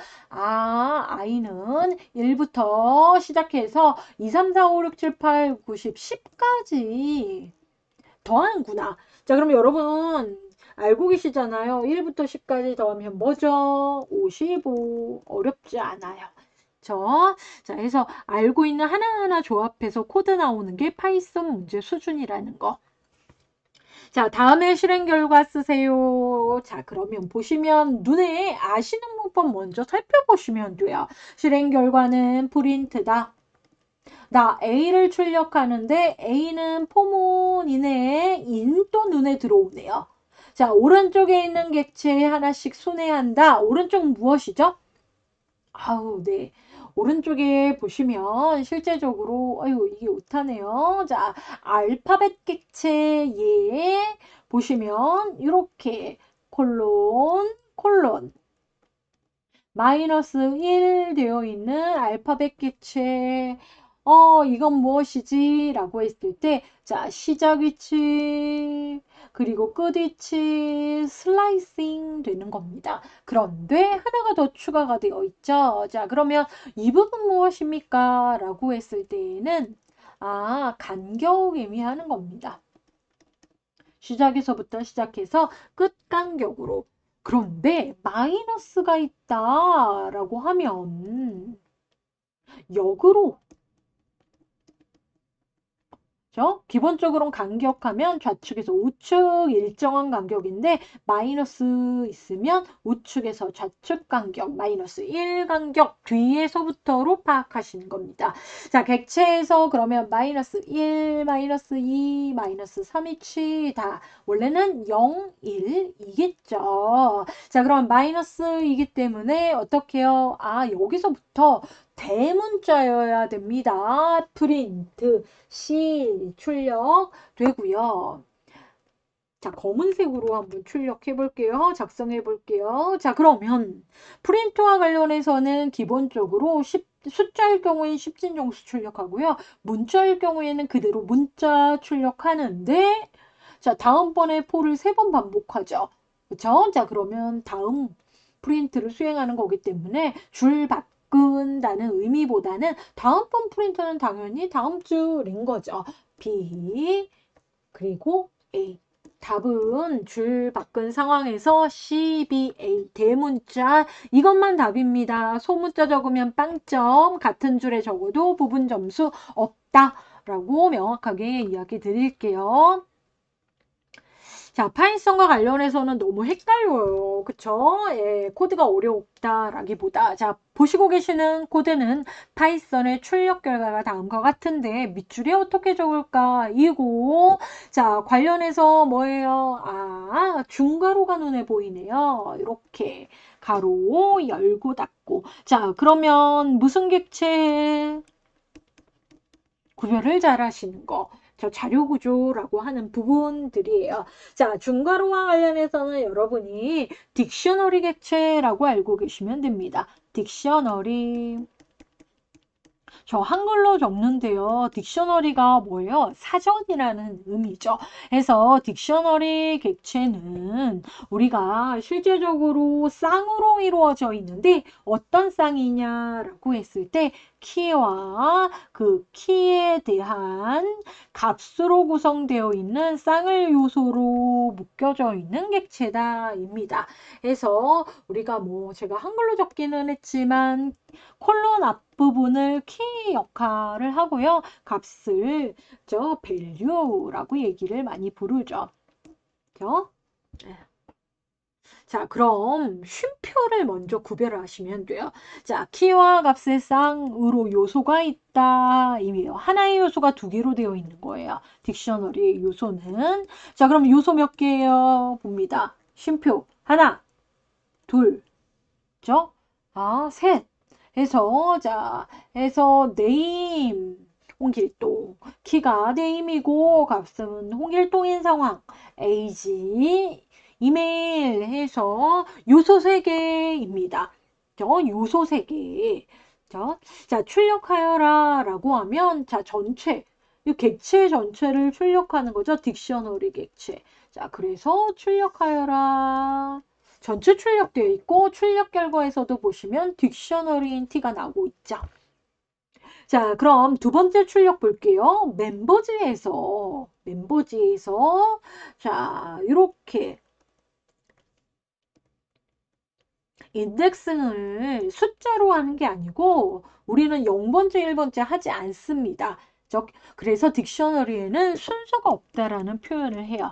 i는 1부터 시작해서 2, 3, 4, 5, 6, 7, 8, 9, 10, 10까지 더하는구나. 자, 그럼 여러분 알고 계시잖아요. 1부터 10까지 더하면 뭐죠? 55. 어렵지 않아요. 자, 해서 알고 있는 하나하나 조합해서 코드 나오는 게 파이썬 문제 수준이라는 거. 자, 다음에 실행 결과 쓰세요. 자, 그러면 보시면 눈에 아시는 문법 먼저 살펴보시면 돼요. 실행 결과는 프린트다. 나 A를 출력하는데 A는 포문 이내에 인 또 눈에 들어오네요. 자, 오른쪽에 있는 객체 하나씩 순회한다. 오른쪽 무엇이죠? 네. 오른쪽에 보시면 실제적으로 이게 못하네요. 자, 알파벳 객체에 보시면 이렇게 콜론 마이너스 1 되어 있는 알파벳 객체 이건 무엇이지? 라고 했을 때, 자, 시작 위치, 그리고 끝 위치, 슬라이싱 되는 겁니다. 그런데 하나가 더 추가가 되어 있죠. 자, 그러면 이 부분 무엇입니까? 라고 했을 때에는, 간격 의미하는 겁니다. 시작에서부터 시작해서 끝 간격으로. 그런데 마이너스가 있다라고 하면 역으로 기본적으로는 간격하면 좌측에서 우측 일정한 간격인데 마이너스 있으면 우측에서 좌측 간격 마이너스 1 간격 뒤에서부터로 파악하시는 겁니다. 자, 객체에서 그러면 마이너스 1, 마이너스 2, 마이너스 3이치 다 원래는 0, 1 이겠죠. 자, 그럼 마이너스이기 때문에 어떻게 해요? 여기서부터 대문자여야 됩니다. 프린트, C 출력 되고요. 자, 검은색으로 한번 출력해 볼게요. 작성해 볼게요. 자, 그러면 프린트와 관련해서는 기본적으로 숫자일 경우에는 10진정수 출력하고요. 문자일 경우에는 그대로 문자 출력하는데 자, 다음번에 포를 3번 반복하죠. 그렇죠? 자, 그러면 다음 프린트를 수행하는 거기 때문에 줄 바꾼다는 의미보다는 다음번 프린트는 당연히 다음 줄인 거죠. B 그리고 A. 답은 줄 바꾼 상황에서 C, B, A 대문자 이것만 답입니다. 소문자 적으면 빵점 같은 줄에 적어도 부분 점수 없다라고 명확하게 이야기 드릴게요. 자, 파이썬과 관련해서는 너무 헷갈려요. 그쵸? 예, 코드가 어렵다라기보다. 자, 보시고 계시는 코드는 파이썬의 출력 결과가 다음과 같은데 밑줄에 어떻게 적을까? 이고 자, 관련해서 뭐예요? 중괄호가 눈에 보이네요. 이렇게 가로 열고 닫고. 자, 그러면 무슨 객체? 구별을 잘 하시는 거. 저 자료구조라고 하는 부분들이에요. 자, 중괄호와 관련해서는 여러분이 딕셔너리 객체라고 알고 계시면 됩니다. 딕셔너리. 저 한글로 적는데요. 딕셔너리가 뭐예요? 사전이라는 의미죠. 그래서 딕셔너리 객체는 우리가 실제적으로 쌍으로 이루어져 있는데 어떤 쌍이냐라고 했을 때 키와 그 키에 대한 값으로 구성되어 있는 쌍을 요소로 묶여져 있는 객체다입니다. 그래서 우리가 뭐 제가 한글로 적기는 했지만 콜론 앞부분을 키 역할을 하고요. 값을 저 value라고 얘기를 많이 부르죠. 그죠? 자, 그럼 쉼표를 먼저 구별을 하시면 돼요. 자, 키와 값의 쌍으로 요소가 있다. 이미요. 하나의 요소가 두 개로 되어 있는 거예요. 딕셔너리의 요소는. 자, 그럼 요소 몇 개예요? 봅니다. 쉼표. 하나, 둘, 그죠? 아, 셋. 해서 네임 홍길동 키가 네임이고 값은 홍길동인 상황 에이지 이메일 해서 요소 3개입니다. 요소 3개. 자, 출력하여라 라고 하면 자, 전체 이 객체 전체를 출력하는 거죠. 딕셔너리 객체. 자, 그래서 출력하여라. 전체 출력되어 있고 출력 결과에서도 보시면 딕셔너리인 T가 나오고 있죠. 자, 그럼 두 번째 출력 볼게요. 멤버즈에서 자, 이렇게 인덱싱을 숫자로 하는 게 아니고 우리는 0번째, 1번째 하지 않습니다. 그래서 딕셔너리에는 순서가 없다라는 표현을 해요.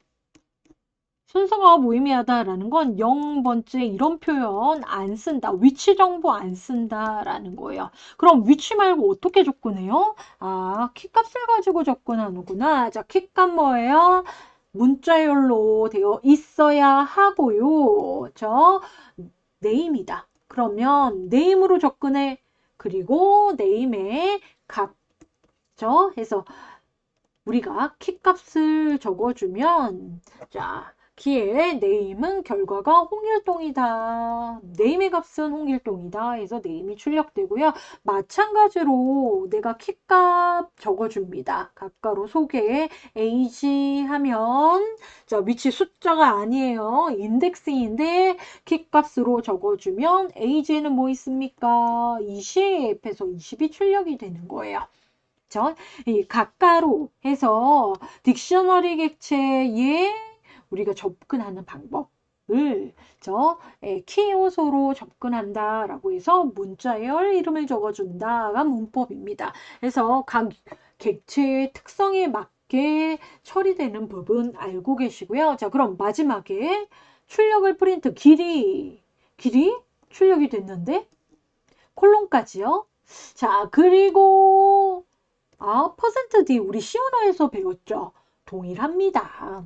순서가 무의미하다라는 건 0번째 이런 표현 안 쓴다. 위치 정보 안 쓴다라는 거예요. 그럼 위치 말고 어떻게 접근해요? 아, 키값을 가지고 접근하는구나. 자, 키값 뭐예요? 문자열로 되어 있어야 하고요. 네임이다. 그러면 네임으로 접근해. 그리고 네임의 값. 해서 우리가 키값을 적어주면 자, 키의 네임은 결과가 홍길동이다. 네임의 값은 홍길동이다. 해서 네임이 출력되고요. 마찬가지로 내가 키값 적어줍니다. 각가로 소개 age 하면 자, 위치 숫자가 아니에요. 인덱스인데 키값으로 적어주면 age에는 뭐 있습니까? 20에서 20이 출력이 되는 거예요. 이 각가로 해서 딕셔너리 객체에 우리가 접근하는 방법을 키 요소로 접근한다라고 해서 문자열 이름을 적어준다가 문법입니다. 그래서 각 객체의 특성에 맞게 처리되는 부분 알고 계시고요. 자, 그럼 마지막에 출력을 프린트 길이 출력이 됐는데 콜론까지요. 자, 그리고 %D 우리 시언어에서 배웠죠. 동일합니다.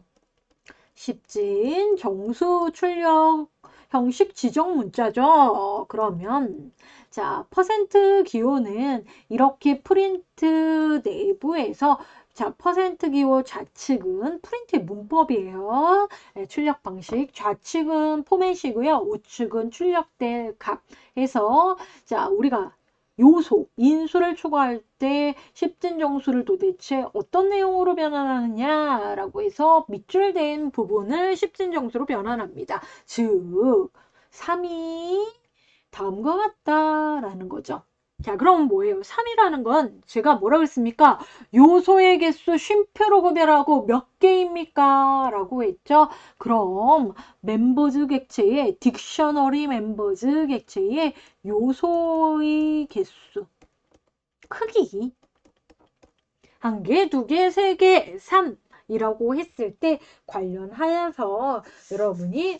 십진 정수 출력 형식 지정 문자죠. 그러면 자, 기호는 이렇게 프린트 내부에서 자, 기호 좌측은 프린트의 문법이에요. 네, 출력 방식. 좌측은 포맷이고요. 우측은 출력될 값 해서 자, 우리가 요소, 인수를 추가할 때 십진 정수를 도대체 어떤 내용으로 변환하느냐라고 해서 밑줄 된 부분을 십진 정수로 변환합니다. 즉, 3이 다음과 같다라는 거죠. 자, 그럼 뭐예요? 3이라는 건 제가 뭐라고 했습니까? 요소의 개수 쉼표로 구별하고 몇 개입니까? 라고 했죠. 그럼 멤버즈 객체의 딕셔너리 멤버즈 객체의 요소의 개수 크기 1개, 2개, 3개, 3 이라고 했을 때 관련하여서 여러분이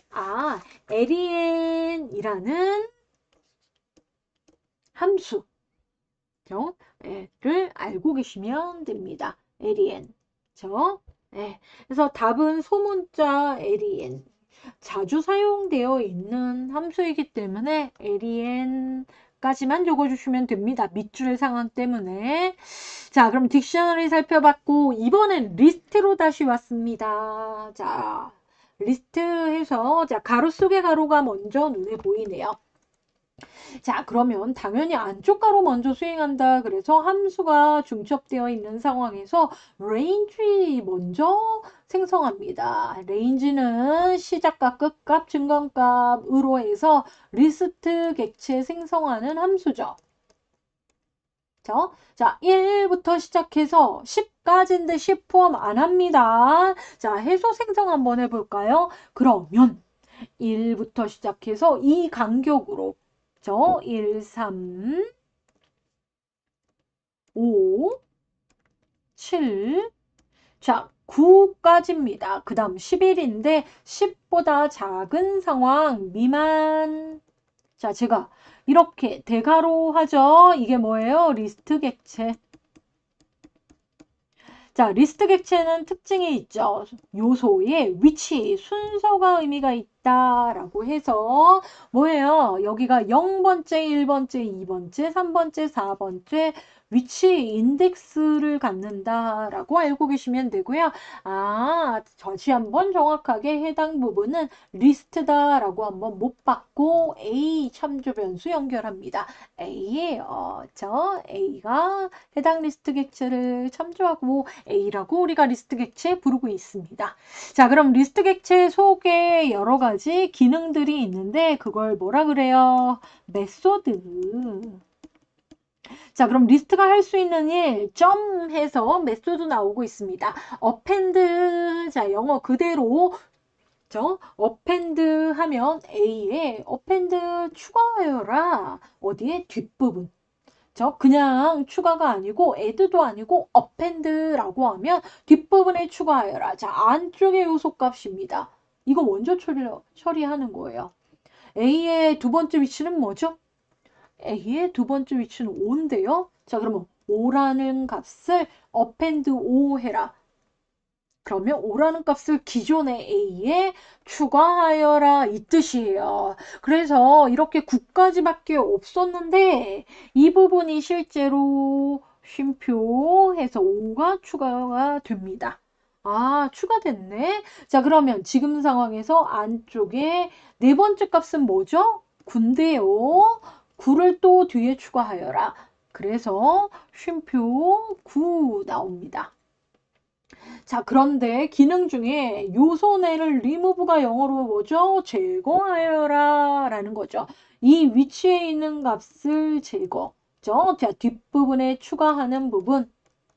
LEN이라는 함수 를 알고 계시면 됩니다. len. 그래서 답은 소문자 len. 자주 사용되어 있는 함수이기 때문에 len 여기까지만 적어주시면 됩니다. 밑줄 상황 때문에. 자, 그럼 딕셔너리 살펴봤고 이번엔 리스트로 다시 왔습니다. 자, 리스트해서 자, 가로 속의 가로가 먼저 눈에 보이네요. 자, 그러면 당연히 안쪽 가로 먼저 수행한다. 그래서 함수가 중첩되어 있는 상황에서 range 먼저 생성합니다. range는 시작값, 끝값, 증감값으로 해서 리스트 객체 생성하는 함수죠. 자, 1부터 시작해서 10까지인데 10 포함 안 합니다. 자, 해소 생성 한번 해볼까요? 그러면 1부터 시작해서 이 간격으로 1, 3, 5, 7, 자, 9까지입니다. 그 다음 11인데 10보다 작은 상황 미만. 자, 제가 이렇게 대괄호 하죠. 이게 뭐예요? 리스트 객체. 자, 리스트 객체는 특징이 있죠. 요소의 위치, 순서가 의미가 있다라고 해서 뭐예요? 여기가 0번째, 1번째, 2번째, 3번째, 4번째 위치 인덱스를 갖는다라고 알고 계시면 되고요. 아, 다시 한번 정확하게 해당 부분은 리스트다라고 한번 못 받고 A 참조 변수 연결합니다. A예요. A가 해당 리스트 객체를 참조하고 A라고 우리가 리스트 객체 부르고 있습니다. 자, 그럼 리스트 객체 속에 여러 가지 기능들이 있는데 그걸 뭐라 그래요? 메소드. 자, 그럼 리스트가 할 수 있는 일, 점 해서 메소드 나오고 있습니다. append, 자, 영어 그대로 append 하면 A에 append 추가하여라. 어디에? 뒷부분. 그냥 추가가 아니고 add도 아니고 append라고 하면 뒷부분에 추가하여라. 자, 안쪽의 요소값입니다. 이거 먼저 처리하는 거예요. A의 두 번째 위치는 뭐죠? A의 두 번째 위치는 5인데요. 자, 그러면 5라는 값을 append 5 해라. 그러면 5라는 값을 기존의 A에 추가하여라 이 뜻이에요. 그래서 이렇게 9까지밖에 없었는데 이 부분이 실제로 쉼표해서 5가 추가가 됩니다. 아, 추가됐네. 자, 그러면 지금 상황에서 안쪽에 네 번째 값은 뭐죠? 9인데요. 9를 또 뒤에 추가하여라. 그래서 쉼표 9 나옵니다. 자, 그런데 기능 중에 요소내를 remove가 영어로 뭐죠? 제거하여라 라는 거죠. 이 위치에 있는 값을 제거. 자, 뒷부분에 추가하는 부분.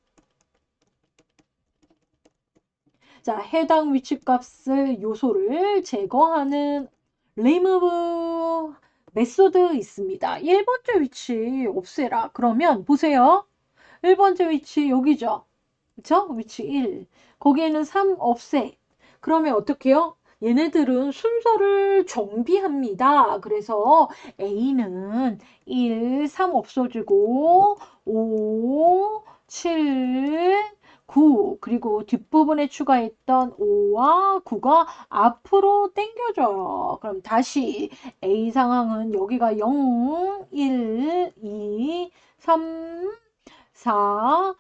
자, 해당 위치 값을 요소를 제거하는 remove 메소드 있습니다. 1번째 위치 없애라. 그러면 보세요. 1번째 위치 여기죠. 그쵸? 위치 1. 거기에는 3 없애. 그러면 어떻게 해요? 얘네들은 순서를 정비합니다. 그래서 A는 1, 3 없어지고 5, 7, 9 그리고 뒷부분에 추가했던 5와 9가 앞으로 당겨져요. 그럼 다시 A 상황은 여기가 0, 1, 2, 3, 4,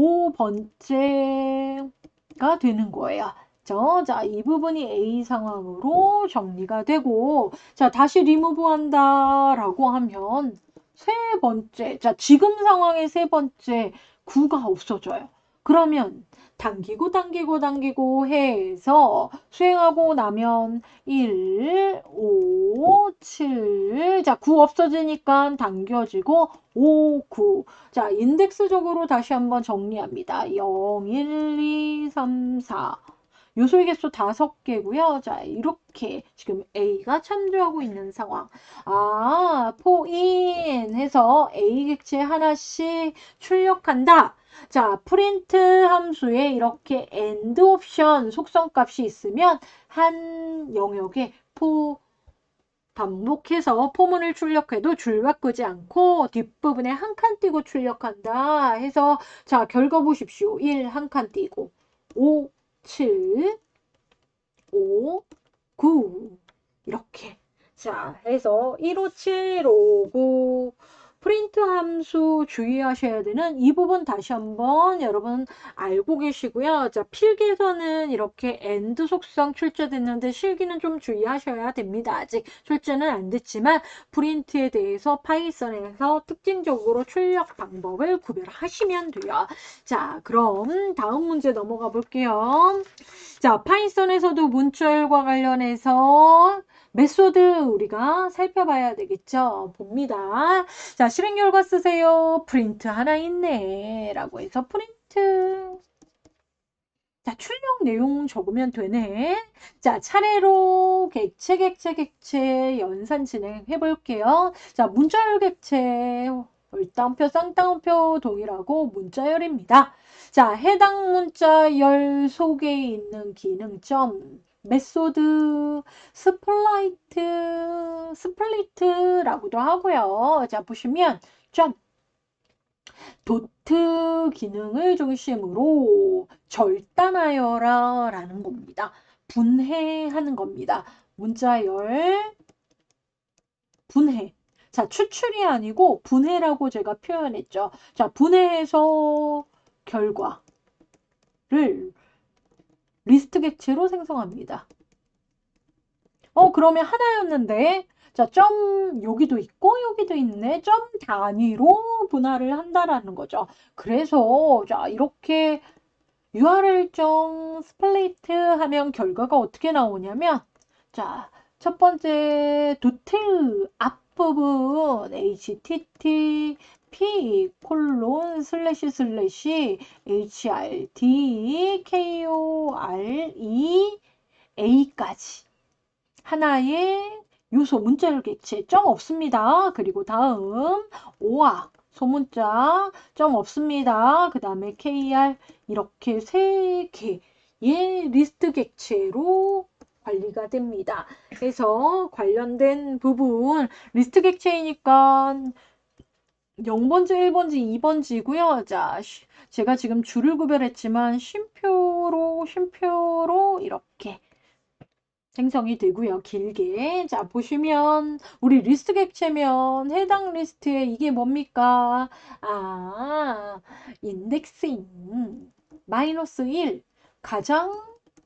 5번째가 되는 거예요. 자, 이 부분이 A 상황으로 정리가 되고, 자, 다시 리무브 한다라고 하면, 세 번째, 자, 지금 상황의 세 번째, 9가 없어져요. 그러면, 당기고 해서 수행하고 나면 1, 5, 7, 자, 9 없어지니까 당겨지고 5, 9. 자, 인덱스적으로 다시 한번 정리합니다. 0, 1, 2, 3, 4. 요소의 개수 5개고요. 자, 이렇게 지금 A가 참조하고 있는 상황. 아, 포인 해서 A 객체 하나씩 출력한다. 자, 프린트 함수에 이렇게 end 옵션 속성값이 있으면 한 영역에 반복해서 포문을 출력해도 줄 바꾸지 않고 뒷부분에 한 칸 띄고 출력한다 해서 자, 결과 보십시오. 1 한 칸 띄고 5, 7, 5, 9 이렇게 자, 해서 157, 59 프린트 함수 주의하셔야 되는 이 부분 다시 한번 여러분 알고 계시고요. 자, 필기에서는 이렇게 AND 속성 출제됐는데 실기는 좀 주의하셔야 됩니다. 아직 출제는 안 됐지만 프린트에 대해서 파이썬에서 특징적으로 출력 방법을 구별하시면 돼요. 자, 그럼 다음 문제 넘어가 볼게요. 자, 파이썬에서도 문자열과 관련해서 메소드 우리가 살펴봐야 되겠죠. 봅니다. 자, 실행 결과 쓰세요. 프린트 하나 있네. 라고 해서 프린트. 자, 출력 내용 적으면 되네. 자, 차례로 객체 연산 진행해 볼게요. 자, 문자열 객체 얼따옴표, 쌍따옴표 동일하고 문자열입니다. 자, 해당 문자열 속에 있는 기능점 메소드 스플리트라고도 하고요. 자, 보시면 점 도트 기능을 중심으로 절단하여라 라는 겁니다. 분해하는 겁니다. 문자열 분해. 자, 추출이 아니고 분해라고 제가 표현했죠. 자, 분해해서 결과를 리스트 객체로 생성합니다. 그러면 하나였는데 자, 점 여기도 있고 여기도 있네. 점 단위로 분할을 한다라는 거죠. 그래서 자, 이렇게 URL 스플리트 하면 결과가 어떻게 나오냐면 자, 첫 번째 도트 앞부분 http hrdkorea까지 하나의 요소 문자열 객체 점 없습니다. 그리고 다음 오아 소문자 점 없습니다. 그 다음에 KR 이렇게 세 개의 리스트 객체로 관리가 됩니다. 그래서 관련된 부분 리스트 객체이니까 0번지, 1번지, 2번지고요. 자, 제가 지금 줄을 구별했지만 쉼표로 이렇게 생성이 되고요. 길게. 자, 보시면 우리 리스트 객체면 해당 리스트에 이게 뭡니까? 아, 인덱스인 -1 가장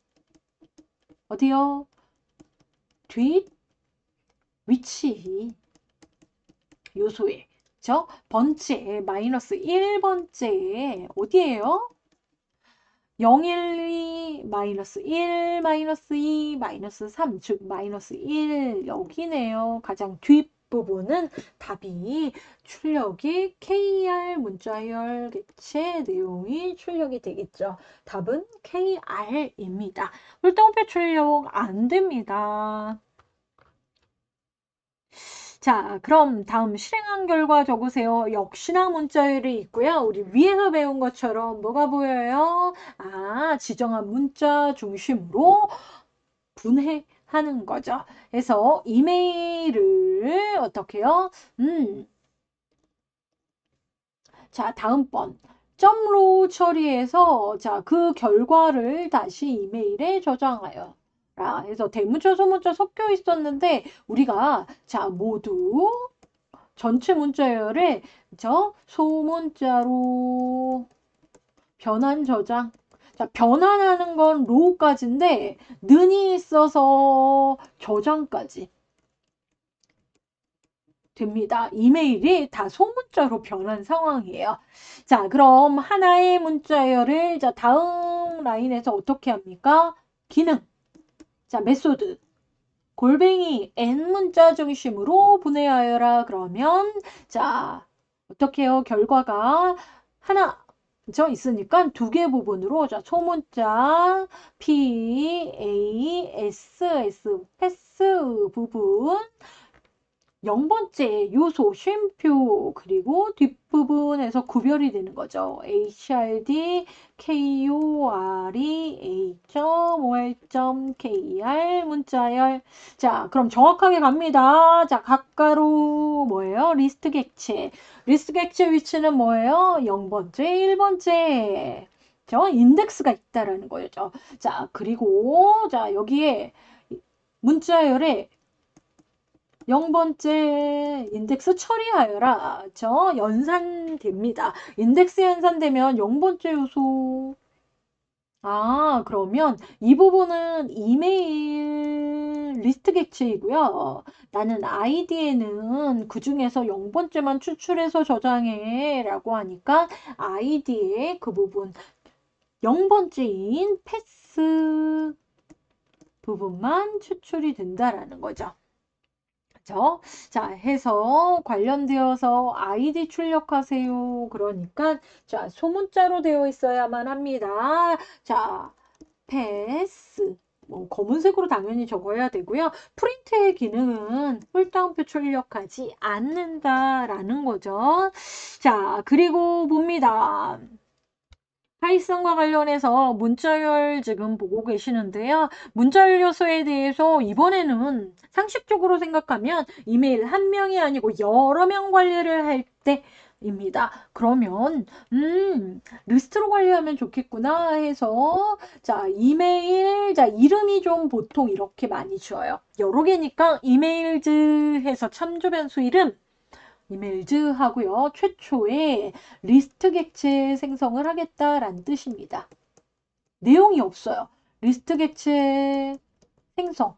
어디요? 뒷 위치 요소에 저 번째 -1번째 어디예요? 012, -1, -2, -3, 즉 -1 여기네요. 가장 뒷부분은 답이 출력이 KR 문자열 객체 내용이 출력이 되겠죠. 답은 KR입니다. 물동표 출력 안 됩니다. 자, 그럼 다음 실행한 결과 적으세요. 역시나 문자열이 있고요. 우리 위에서 배운 것처럼 뭐가 보여요? 아, 지정한 문자 중심으로 분해하는 거죠. 그래서 이메일을 어떻게 해요? 자, 다음번 점로 처리해서 자, 그 결과를 다시 이메일에 저장하여 라 해서 대문자 소문자 섞여 있었는데 우리가 자 모두 전체 문자열에 소문자로 변환 저장. 자, 변환하는 건 로우까지인데 는이 있어서 저장까지 됩니다. 이메일이 다 소문자로 변한 상황이에요. 자, 그럼 하나의 문자열을 자, 다음 라인에서 어떻게 합니까? 기능. 자, 메소드. 골뱅이 n 문자 중심으로 분해하여라. 그러면 자, 어떻게 해요? 결과가 하나 있으니까 두 개 부분으로 자, 소문자 P, A, S 패스 부분 0번째 요소 쉼표 그리고 뒷부분에서 구별이 되는 거죠. HRD, KORE, A.OR.KR 문자열. 자, 그럼 정확하게 갑니다. 자, 각가로 뭐예요? 리스트 객체. 리스트 객체 위치는 뭐예요? 0번째, 1번째. 인덱스가 있다라는 거죠. 자, 그리고 자, 여기에 문자열에 0번째 인덱스 처리하여라. 연산됩니다. 인덱스 연산되면 0번째 요소. 그러면 이 부분은 이메일 리스트 객체이고요. 나는 아이디에는 그 중에서 0번째만 추출해서 저장해 라고 하니까 아이디에 그 부분 0번째인 패스 부분만 추출이 된다라는 거죠. 그죠? 자, 해서 관련되어서 아이디 출력하세요. 그러니까 자, 소문자로 되어 있어야만 합니다. 자, 패스 검은색으로 당연히 적어야 되고요. 프린트의 기능은 풀다운표 출력하지 않는다라는 거죠. 자, 그리고 봅니다. 파이썬과 관련해서 문자열 지금 보고 계시는데요. 문자열 요소에 대해서 이번에는 상식적으로 생각하면 이메일 한 명이 아니고 여러 명 관리를 할 때입니다. 그러면 리스트로 관리하면 좋겠구나 해서 자 이메일 자 이름이 좀 보통 이렇게 많이 지어요. 여러 개니까 이메일즈 해서 참조 변수 이름 이메일즈 하고요. 최초에 리스트 객체 생성을 하겠다라는 뜻입니다. 내용이 없어요. 리스트 객체 생성,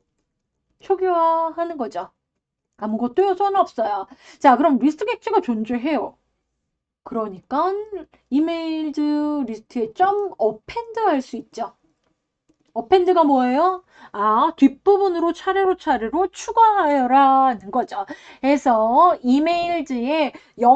초기화하는 거죠. 아무것도 요소는 없어요. 자, 그럼 리스트 객체가 존재해요. 그러니까 이메일즈 리스트에 점 어펜드 할 수 있죠. 어펜드가 뭐예요? 뒷부분으로 차례로 추가하여라는 거죠. 그래서 이메일즈의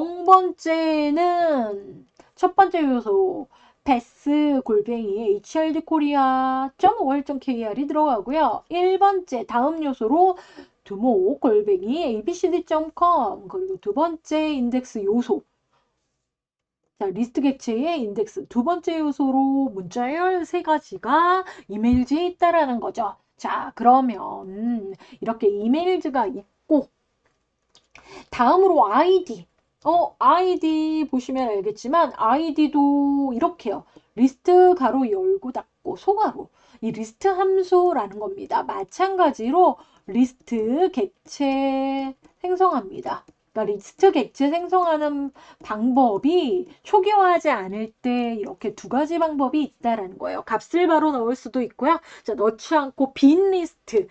0번째는 첫 번째 요소 패스 골뱅이 hrdkorea.ol.kr이 들어가고요. 1번째 다음 요소로 두목 골뱅이 abcd.com 그리고 두 번째 인덱스 요소 자, 리스트 객체의 인덱스 두 번째 요소로 문자열 세 가지가 이메일즈에 있다라는 거죠. 자, 그러면 이렇게 이메일즈가 있고 다음으로 아이디. 아이디 보시면 알겠지만 아이디도 이렇게요. 리스트 가로 열고 닫고 소가로. 이 리스트 함수라는 겁니다. 마찬가지로 리스트 객체 생성합니다. 그러니까 리스트 객체 생성하는 방법이 초기화하지 않을 때 이렇게 두 가지 방법이 있다라는 거예요. 값을 바로 넣을 수도 있고요. 자, 넣지 않고 빈 리스트,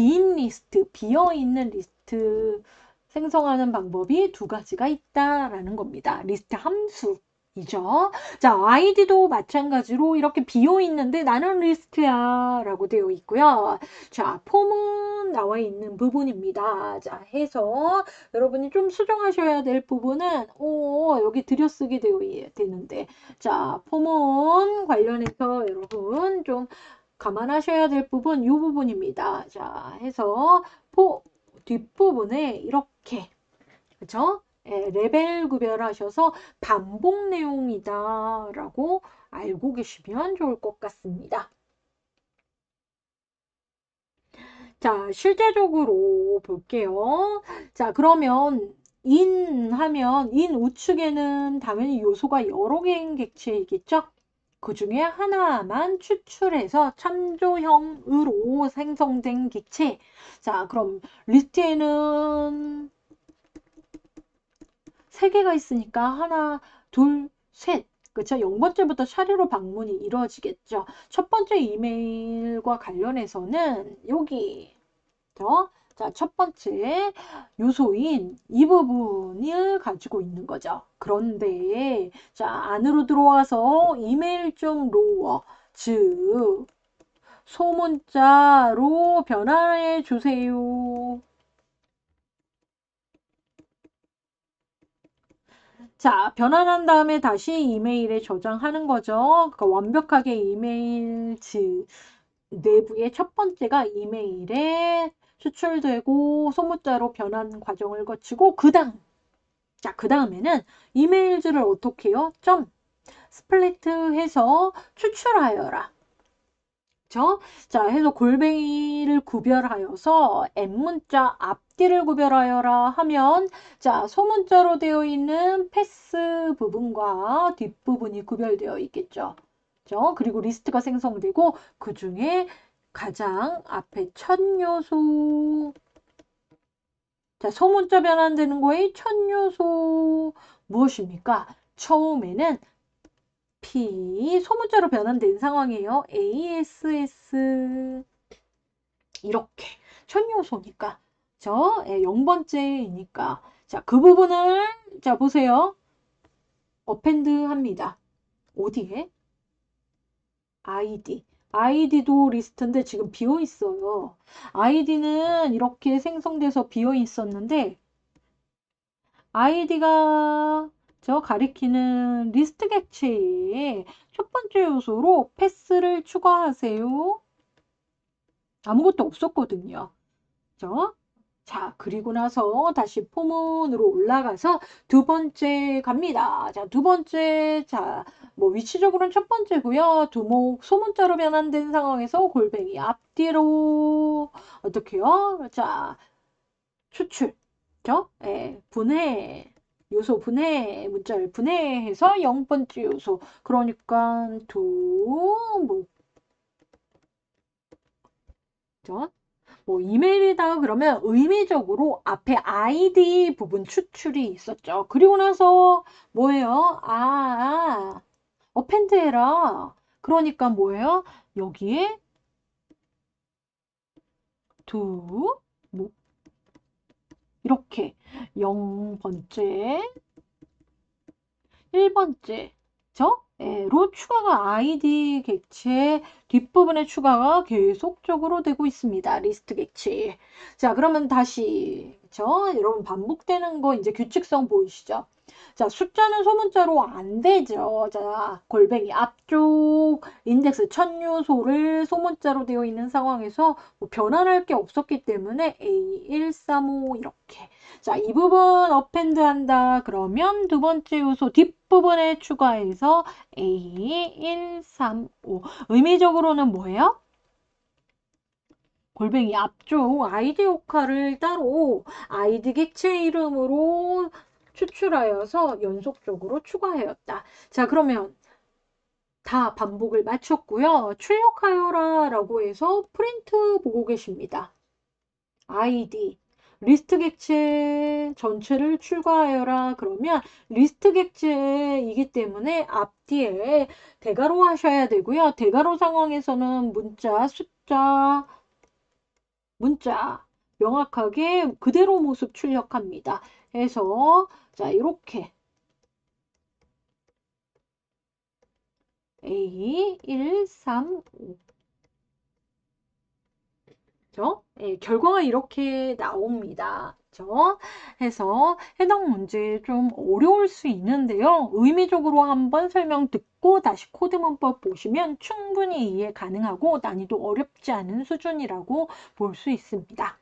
비어있는 리스트 생성하는 방법이 두 가지가 있다라는 겁니다. 리스트 함수이죠. 자, 아이디도 마찬가지로 이렇게 비어 있는데 나는 리스트야 라고 되어 있고요. 자, 폼은 나와 있는 부분입니다. 자, 해서 여러분이 좀 수정하셔야 될 부분은 여기 들여쓰기 되어 되는데 자, 폼은 관련해서 여러분 좀 감안하셔야 될 부분 이 부분입니다. 자, 해서 뒷부분에 이렇게 그죠? 레벨 구별하셔서 반복 내용이다 라고 알고 계시면 좋을 것 같습니다. 자, 실제적으로 볼게요. 자, 그러면 인 하면 인 우측에는 당연히 요소가 여러 개인 객체이겠죠? 그 중에 하나만 추출해서 참조형으로 생성된 객체. 자, 그럼 리스트에는 세 개가 있으니까 하나, 둘, 셋. 그쵸? 0번째부터 차례로 방문이 이루어지겠죠. 첫 번째 이메일과 관련해서는 여기 자, 첫 번째 요소인 이 부분을 가지고 있는 거죠. 그런데 자, 안으로 들어와서 이메일 좀 로어 즉 소문자로 변화해 주세요. 자, 변환한 다음에 다시 이메일에 저장하는 거죠. 그러니까 완벽하게 이메일 내부의 첫 번째가 이메일에 추출되고 소문자로 변환 과정을 거치고 그 다음에는 이메일즈를 어떻게 해요? 점 스플리트해서 추출하여라. 그쵸? 자, 해서 골뱅이를 구별하여서 N문자 앞뒤를 구별하여라 하면 자, 소문자로 되어 있는 패스 부분과 뒷부분이 구별되어 있겠죠. 그죠? 그리고 리스트가 생성되고 그 중에 가장 앞에 첫 요소 자, 소문자 변환되는 거의 첫 요소 무엇입니까? 처음에는 P, 소문자로 변환된 상황이에요. ASS 이렇게 첫 요소니까 저 0번째이니까 자, 그 부분을 자 보세요. 어펜드 합니다. 어디에? ID. 아이디도 리스트인데 지금 비어 있어요. 아이디는 이렇게 생성돼서 비어 있었는데 아이디가 저 가리키는 리스트 객체의 첫 번째 요소로 패스를 추가하세요. 아무것도 없었거든요. 그죠? 자, 그리고 나서 다시 포문으로 올라가서 두 번째 갑니다. 자, 두 번째, 자, 뭐 위치적으로는 첫 번째고요. 두목 소문자로 변환된 상황에서 골뱅이 앞뒤로 어떻게요? 자, 추출, 그죠? 예, 분해, 요소 분해, 문자를 분해해서 0번째 요소. 그러니까 두목, 그죠? 뭐 이메일이다 그러면 의미적으로 앞에 아이디 부분 추출이 있었죠. 그리고 나서 뭐예요? 어펜드 해라. 그러니까 뭐예요? 여기에 두, 뭐, 이렇게 0번째, 1번째, 로 추가가 아이디 객체 뒷부분에 추가가 계속적으로 되고 있습니다. 리스트 객체. 자, 그러면 다시 여러분 반복되는 거 이제 규칙성 보이시죠? 자, 숫자는 소문자로 안 되죠. 자, 골뱅이 앞쪽 인덱스 첫 요소를 소문자로 되어 있는 상황에서 뭐 변환할 게 없었기 때문에 A135 이렇게. 자, 이 부분 어펜드 한다. 그러면 두 번째 요소 뒷부분에 추가해서 A135. 의미적으로는 뭐예요? 골뱅이 앞쪽 아이디 역할을 따로 아이디 객체 이름으로 추출하여서 연속적으로 추가하였다. 자, 그러면 다 반복을 마쳤고요. 출력하여라 라고 해서 프린트 보고 계십니다. 아이디 리스트 객체 전체를 출과하여라 그러면 리스트 객체이기 때문에 앞뒤에 대괄호 하셔야 되고요. 대괄호 상황에서는 문자, 숫자, 문자 명확하게 그대로 모습 출력합니다. 해서 자 이렇게 A135 결과가 이렇게 나옵니다. 해서 해당 문제 좀 어려울 수 있는데요. 의미적으로 한번 설명 듣고 다시 코드 문법 보시면 충분히 이해 가능하고 난이도 어렵지 않은 수준이라고 볼 수 있습니다.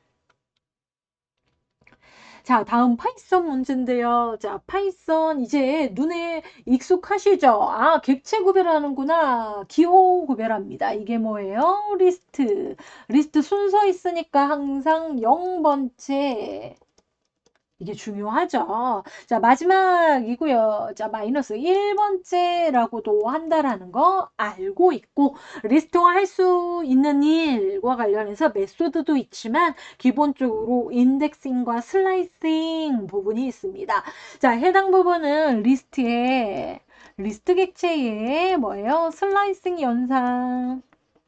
자, 다음 파이썬 문제인데요. 자, 파이썬 이제 눈에 익숙하시죠? 아, 객체 구별하는구나. 기호 구별합니다. 이게 뭐예요? 리스트. 리스트 순서 있으니까 항상 0번째. 이게 중요하죠. 자, 마지막이고요. 자, 마이너스 1번째라고도 한다라는 거 알고 있고, 리스트화 할 수 있는 일과 관련해서 메소드도 있지만, 기본적으로 인덱싱과 슬라이싱 부분이 있습니다. 자, 해당 부분은 리스트 객체의 뭐예요? 슬라이싱 연산.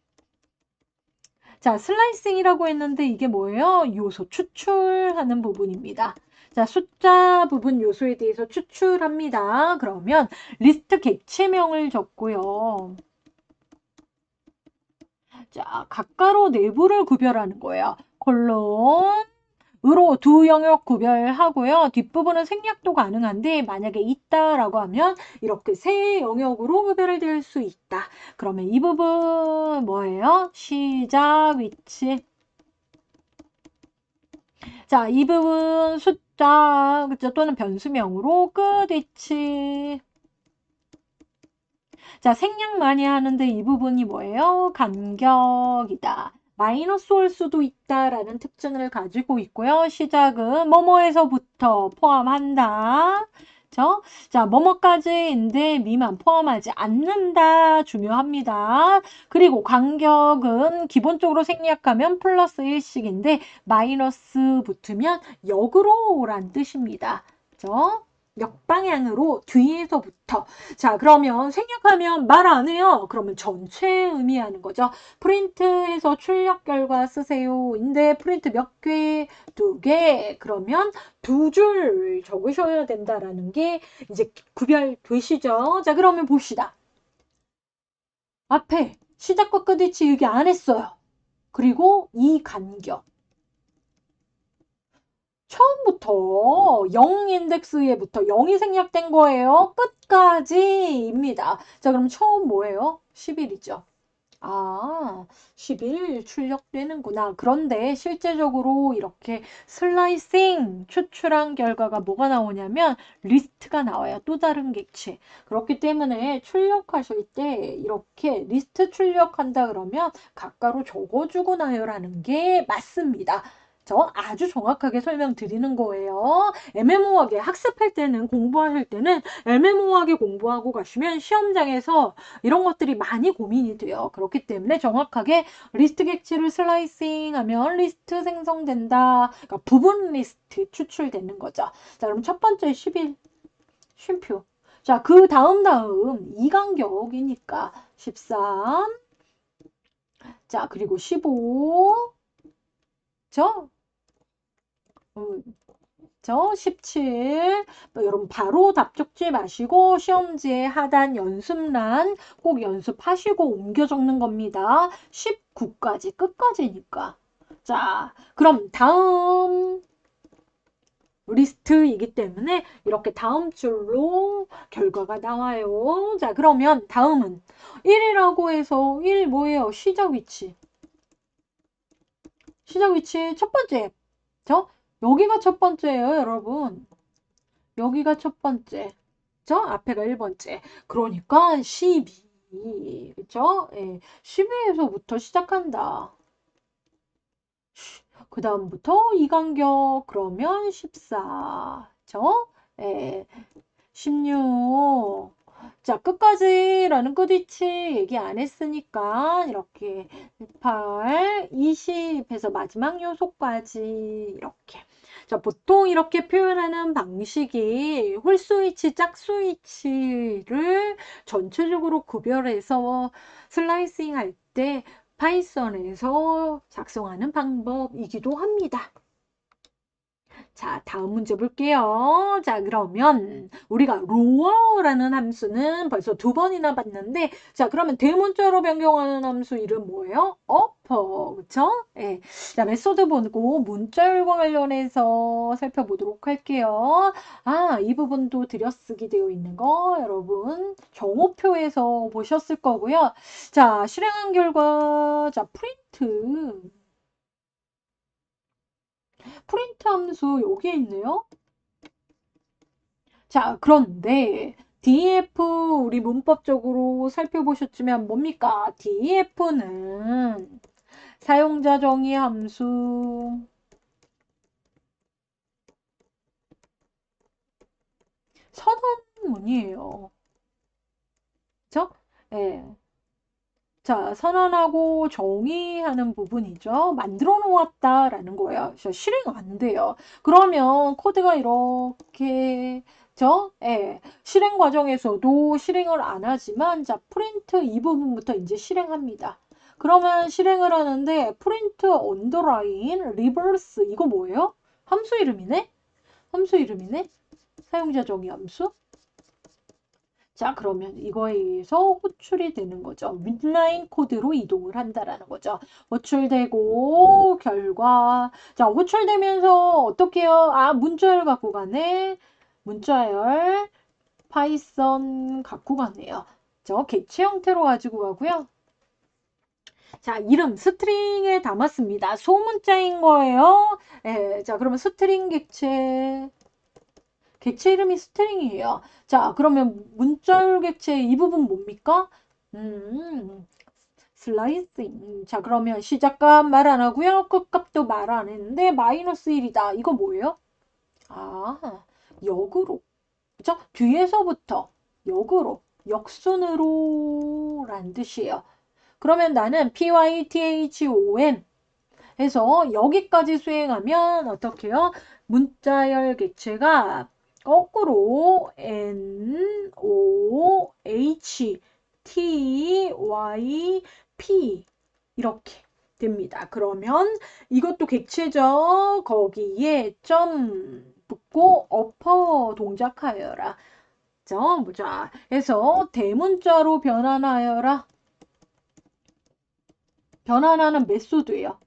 자, 슬라이싱이라고 했는데 이게 뭐예요? 요소 추출하는 부분입니다. 자, 숫자 부분 요소에 대해서 추출합니다. 그러면 리스트 객체명을 적고요. 자, 각가로 내부를 구별하는 거예요. 콜론, 으로 두 영역 구별하고요. 뒷부분은 생략도 가능한데 만약에 있다라고 하면 이렇게 세 영역으로 구별될 수 있다. 그러면 이 부분 뭐예요? 시작 위치. 자, 이 부분 숫자 그죠? 또는 변수명으로 끝 위치. 자, 생략 많이 하는데 이 부분이 뭐예요? 간격이다. 마이너스 올 수도 있다라는 특징을 가지고 있고요. 시작은 뭐뭐에서부터 포함한다. 자, 뭐뭐까지인데 미만 포함하지 않는다. 중요합니다. 그리고 간격은 기본적으로 생략하면 플러스 1씩인데 마이너스 붙으면 역으로란 뜻입니다. 그죠? 역방향으로 뒤에서부터. 자, 그러면 생략하면 말 안 해요. 그러면 전체 의미하는 거죠. 프린트해서 출력 결과 쓰세요. 인데 프린트 몇 개? 2개. 그러면 2줄 적으셔야 된다라는 게 이제 구별되시죠? 자, 그러면 봅시다. 앞에 시작과 끝이 얘기 안 했어요. 그리고 이 간격. 처음부터 0 인덱스에부터 0이 생략된 거예요. 끝까지입니다. 자, 그럼 처음 뭐예요? 10일이죠. 아, 10일 출력되는구나. 그런데 실제적으로 이렇게 슬라이싱 추출한 결과가 뭐가 나오냐면 리스트가 나와요. 또 다른 객체. 그렇기 때문에 출력하실 때 이렇게 리스트 출력한다 그러면 가까로 적어주고 나요라는 게 맞습니다. 저 아주 정확하게 설명드리는 거예요. 애매모호하게 학습할 때는 공부하실 때는 애매모호하게 공부하고 가시면 시험장에서 이런 것들이 많이 고민이 돼요. 그렇기 때문에 정확하게 리스트 객체를 슬라이싱하면 리스트 생성된다. 그러니까 부분 리스트 추출되는 거죠. 자, 그럼 첫 번째 11 쉼표. 자, 그 다음 이간격이니까 13. 자, 그리고 15. 저 17. 여러분 바로 답 적지 마시고 시험지에 하단 연습란 꼭 연습하시고 옮겨 적는 겁니다. 19까지 끝까지니까. 자, 그럼 다음 리스트이기 때문에 이렇게 다음 줄로 결과가 나와요. 자, 그러면 다음은 1이라고 해서 1 뭐예요? 시작 위치. 시작 위치 첫 번째. 여기가 첫 번째예요, 여러분. 여기가 첫 번째. 그죠? 앞에가 1번째. 그러니까 12. 그죠? 예. 12에서부터 시작한다. 그 다음부터 이간격 그러면 14. 그죠? 예. 16. 자, 끝까지라는 끝위치 얘기 안 했으니까 이렇게 8, 20에서 마지막 요소까지 이렇게. 자, 보통 이렇게 표현하는 방식이 홀수위치, 짝수위치를 전체적으로 구별해서 슬라이싱 할 때 파이썬에서 작성하는 방법이기도 합니다. 자, 다음 문제 볼게요. 자, 그러면 우리가 로어라는 함수는 벌써 2번이나 봤는데, 자, 그러면 대문자로 변경하는 함수 이름 뭐예요? 어퍼, 그쵸? 예. 자, 메소드 보고 문자열과 관련해서 살펴보도록 할게요. 아, 이 부분도 들여쓰기 되어 있는 거 여러분 정오표에서 보셨을 거고요. 자, 실행한 결과, 자, 프린트 함수 여기에 있네요. 자, 그런데 DEF 우리 문법적으로 살펴보셨지만 뭡니까? DEF는 사용자 정의 함수 선언문이에요. 그죠? 예. 자, 선언하고 정의하는 부분이죠. 만들어 놓았다라는 거예요. 실행 안 돼요. 그러면 코드가 이렇게 예. 실행 과정에서도 실행을 안 하지만 자, 프린트 이 부분부터 이제 실행합니다. 그러면 실행을 하는데 프린트 언더라인 리버스 이거 뭐예요? 함수 이름이네? 함수 이름이네? 사용자 정의 함수? 자, 그러면 이거에 의해서 호출이 되는 거죠. 윗라인 코드로 이동을 한다라는 거죠. 호출되고 결과 자, 호출되면서 어떻게 해요? 아, 문자열 갖고 가네. 문자열 파이썬 갖고 가네요. 객체 형태로 가지고 가고요. 자, 이름 스트링에 담았습니다. 소문자인 거예요. 예, 자, 그러면 스트링 객체 이름이 스트링이에요. 자, 그러면 문자열 객체 이 부분 뭡니까? 슬라이싱. 자, 그러면 시작값 말 안 하고요. 끝값도 말 안 했는데 마이너스 1이다. 이거 뭐예요? 아, 역으로. 그죠? 뒤에서부터 역으로, 역순으로 라는 뜻이에요. 그러면 나는 PYTHOM 해서 여기까지 수행하면 어떻게 해요? 문자열 객체가 거꾸로 NOHTYP 이렇게 됩니다. 그러면 이것도 객체죠. 거기에 점 붙고 어퍼 동작하여라. 점 보자. 해서 대문자로 변환하여라. 변환하는 메소드예요.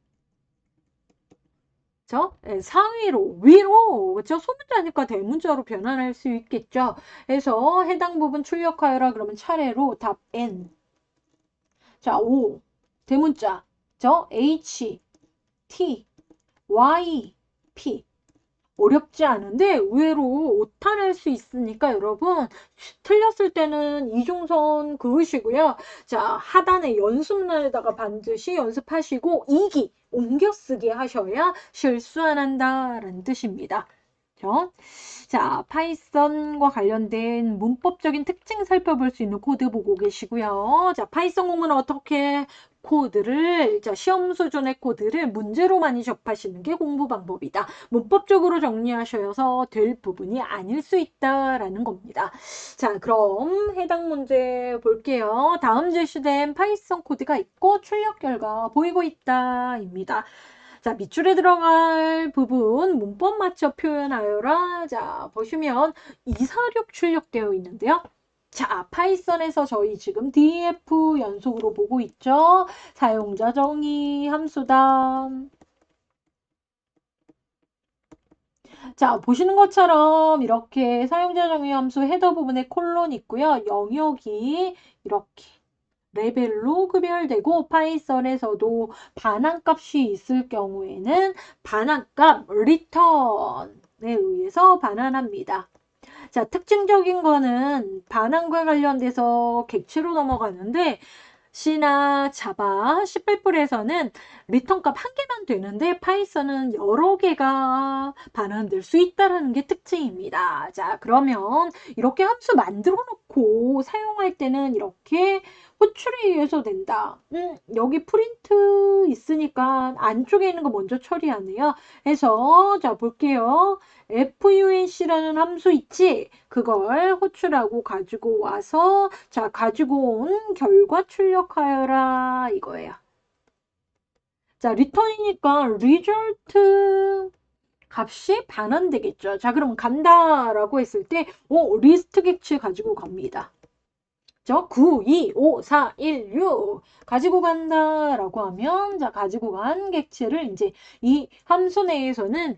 그쵸? 예, 상위로, 위로, 그쵸? 소문자니까 대문자로 변환할 수 있겠죠. 그래서 해당 부분 출력하여라 그러면 차례로 답 N. 자, O. 대문자. H, T, Y, P. 어렵지 않은데 의외로 오탈할 수 있으니까 여러분 틀렸을 때는 이중선 그으시고요. 자, 하단에 연습란에다가 반드시 연습하시고 이기, 옮겨쓰기 하셔야 실수 안 한다라는 뜻입니다. 그렇죠? 자, 파이썬과 관련된 문법적인 특징 살펴볼 수 있는 코드 보고 계시고요. 자, 파이썬 공부는 어떻게 코드를, 자, 시험 수준의 코드를 문제로 많이 접하시는 게 공부 방법이다. 문법적으로 정리하셔서 될 부분이 아닐 수 있다라는 겁니다. 자, 그럼 해당 문제 볼게요. 다음 제시된 파이썬 코드가 있고 출력 결과 보이고 있다입니다. 자, 밑줄에 들어갈 부분 문법 맞춰 표현하여라. 자, 보시면 246 출력되어 있는데요. 자, 파이썬에서 저희 지금 df 연속으로 보고 있죠. 사용자 정의 함수다. 자, 보시는 것처럼 이렇게 사용자 정의 함수 헤더 부분에 콜론 있고요. 영역이 이렇게 레벨로 구별되고 파이썬에서도 반환값이 있을 경우에는 반환값 return에 의해서 반환합니다. 자, 특징적인 거는 반환과 관련돼서 객체로 넘어가는데 C나 자바, C++에서는 리턴 값 한 개만 되는데 파이썬은 여러 개가 반환될 수 있다는 게 특징입니다. 자, 그러면 이렇게 함수 만들어 놓고 사용할 때는 이렇게 호출에 의해서 된다. 여기 프린트 있으니까 안쪽에 있는 거 먼저 처리하네요. 해서 자, 볼게요. func라는 함수 있지? 그걸 호출하고 가지고 와서 자, 가지고 온 결과 출력하여라 이거예요. 자, return이니까 result 값이 반환되겠죠. 자, 그럼 간다라고 했을 때 리스트 객체 가지고 갑니다. 9, 2, 5, 4, 1, 6 가지고 간다라고 하면 자, 가지고 간 객체를 이제 이 함수 내에서는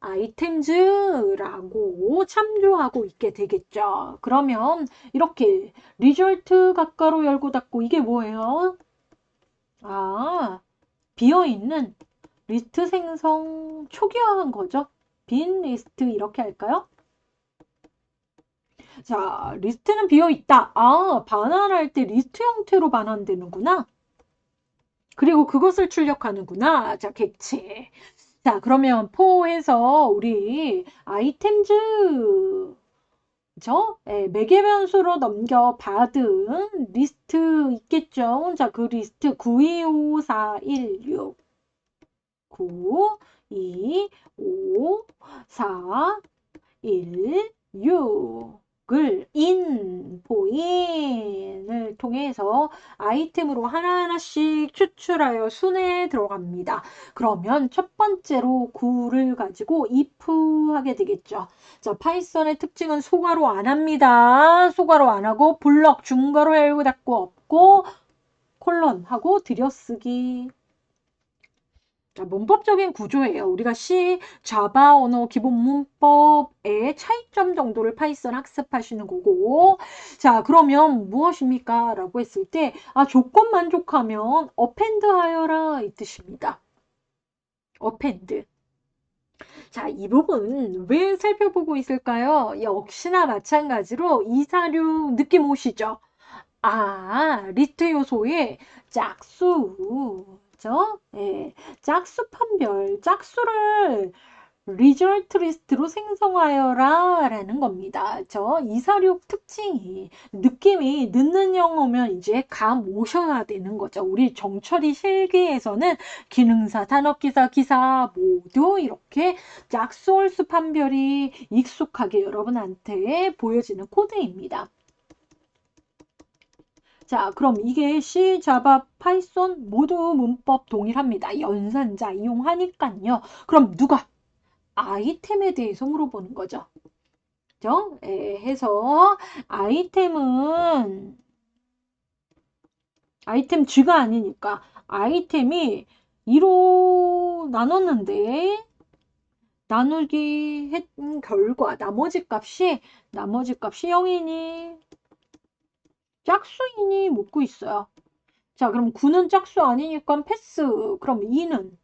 아이템즈라고 참조하고 있게 되겠죠. 그러면 이렇게 리졸트 가까로 열고 닫고 이게 뭐예요? 아, 비어있는 리스트 생성 초기화한 거죠. 빈 리스트 이렇게 할까요? 자, 리스트는 비어있다. 아, 반환할 때 리스트 형태로 반환되는구나. 그리고 그것을 출력하는구나. 자, 객체. 자, 그러면 포해서 우리 아이템즈 그죠? 예, 매개 변수로 넘겨 받은 리스트 있겠죠? 자, 그 리스트 925416 9, 2, 5, 4, 1, 6을 포인을 통해서 아이템으로 하나하나씩 추출하여 순회에 들어갑니다. 그러면 첫 번째로 9를 가지고 if 하게 되겠죠. 자, 파이썬의 특징은 소괄호 안 합니다. 소괄호 안 하고 블럭 중괄호 열고 닫고 없고 콜론 하고 들여쓰기. 자, 문법적인 구조예요. 우리가 C, 자바 언어 기본 문법의 차이점 정도를 파이썬 학습하시는 거고. 자, 그러면 무엇입니까? 라고 했을 때, 조건 만족하면 append 하여라 이 뜻입니다. append. 자, 이 부분 왜 살펴보고 있을까요? 역시나 마찬가지로 246 느낌 오시죠? 리스트 요소의 짝수. 그죠? 예, 짝수 판별, 짝수를 리절트 리스트로 생성하여라 라는 겁니다. 저 246 특징이 느낌이 늦는 영어면 이제 감 오셔야 되는 거죠. 우리 정처리 실기에서는 기능사, 단어기사, 기사 모두 이렇게 짝수월수 판별이 익숙하게 여러분한테 보여지는 코드입니다. 자, 그럼 이게 C, 자바, 파이썬 모두 문법 동일합니다. 연산자 이용하니까요. 그럼 누가? 아이템에 대해서 물어보는 거죠. 그죠? 해서 아이템은 아이템 G가 아니니까 아이템이 2로 나눴는데 나누기 했 결과 나머지 값이 0이니 짝수이니 묻고 있어요. 자, 그럼 9는 짝수 아니니까 패스. 그럼 2는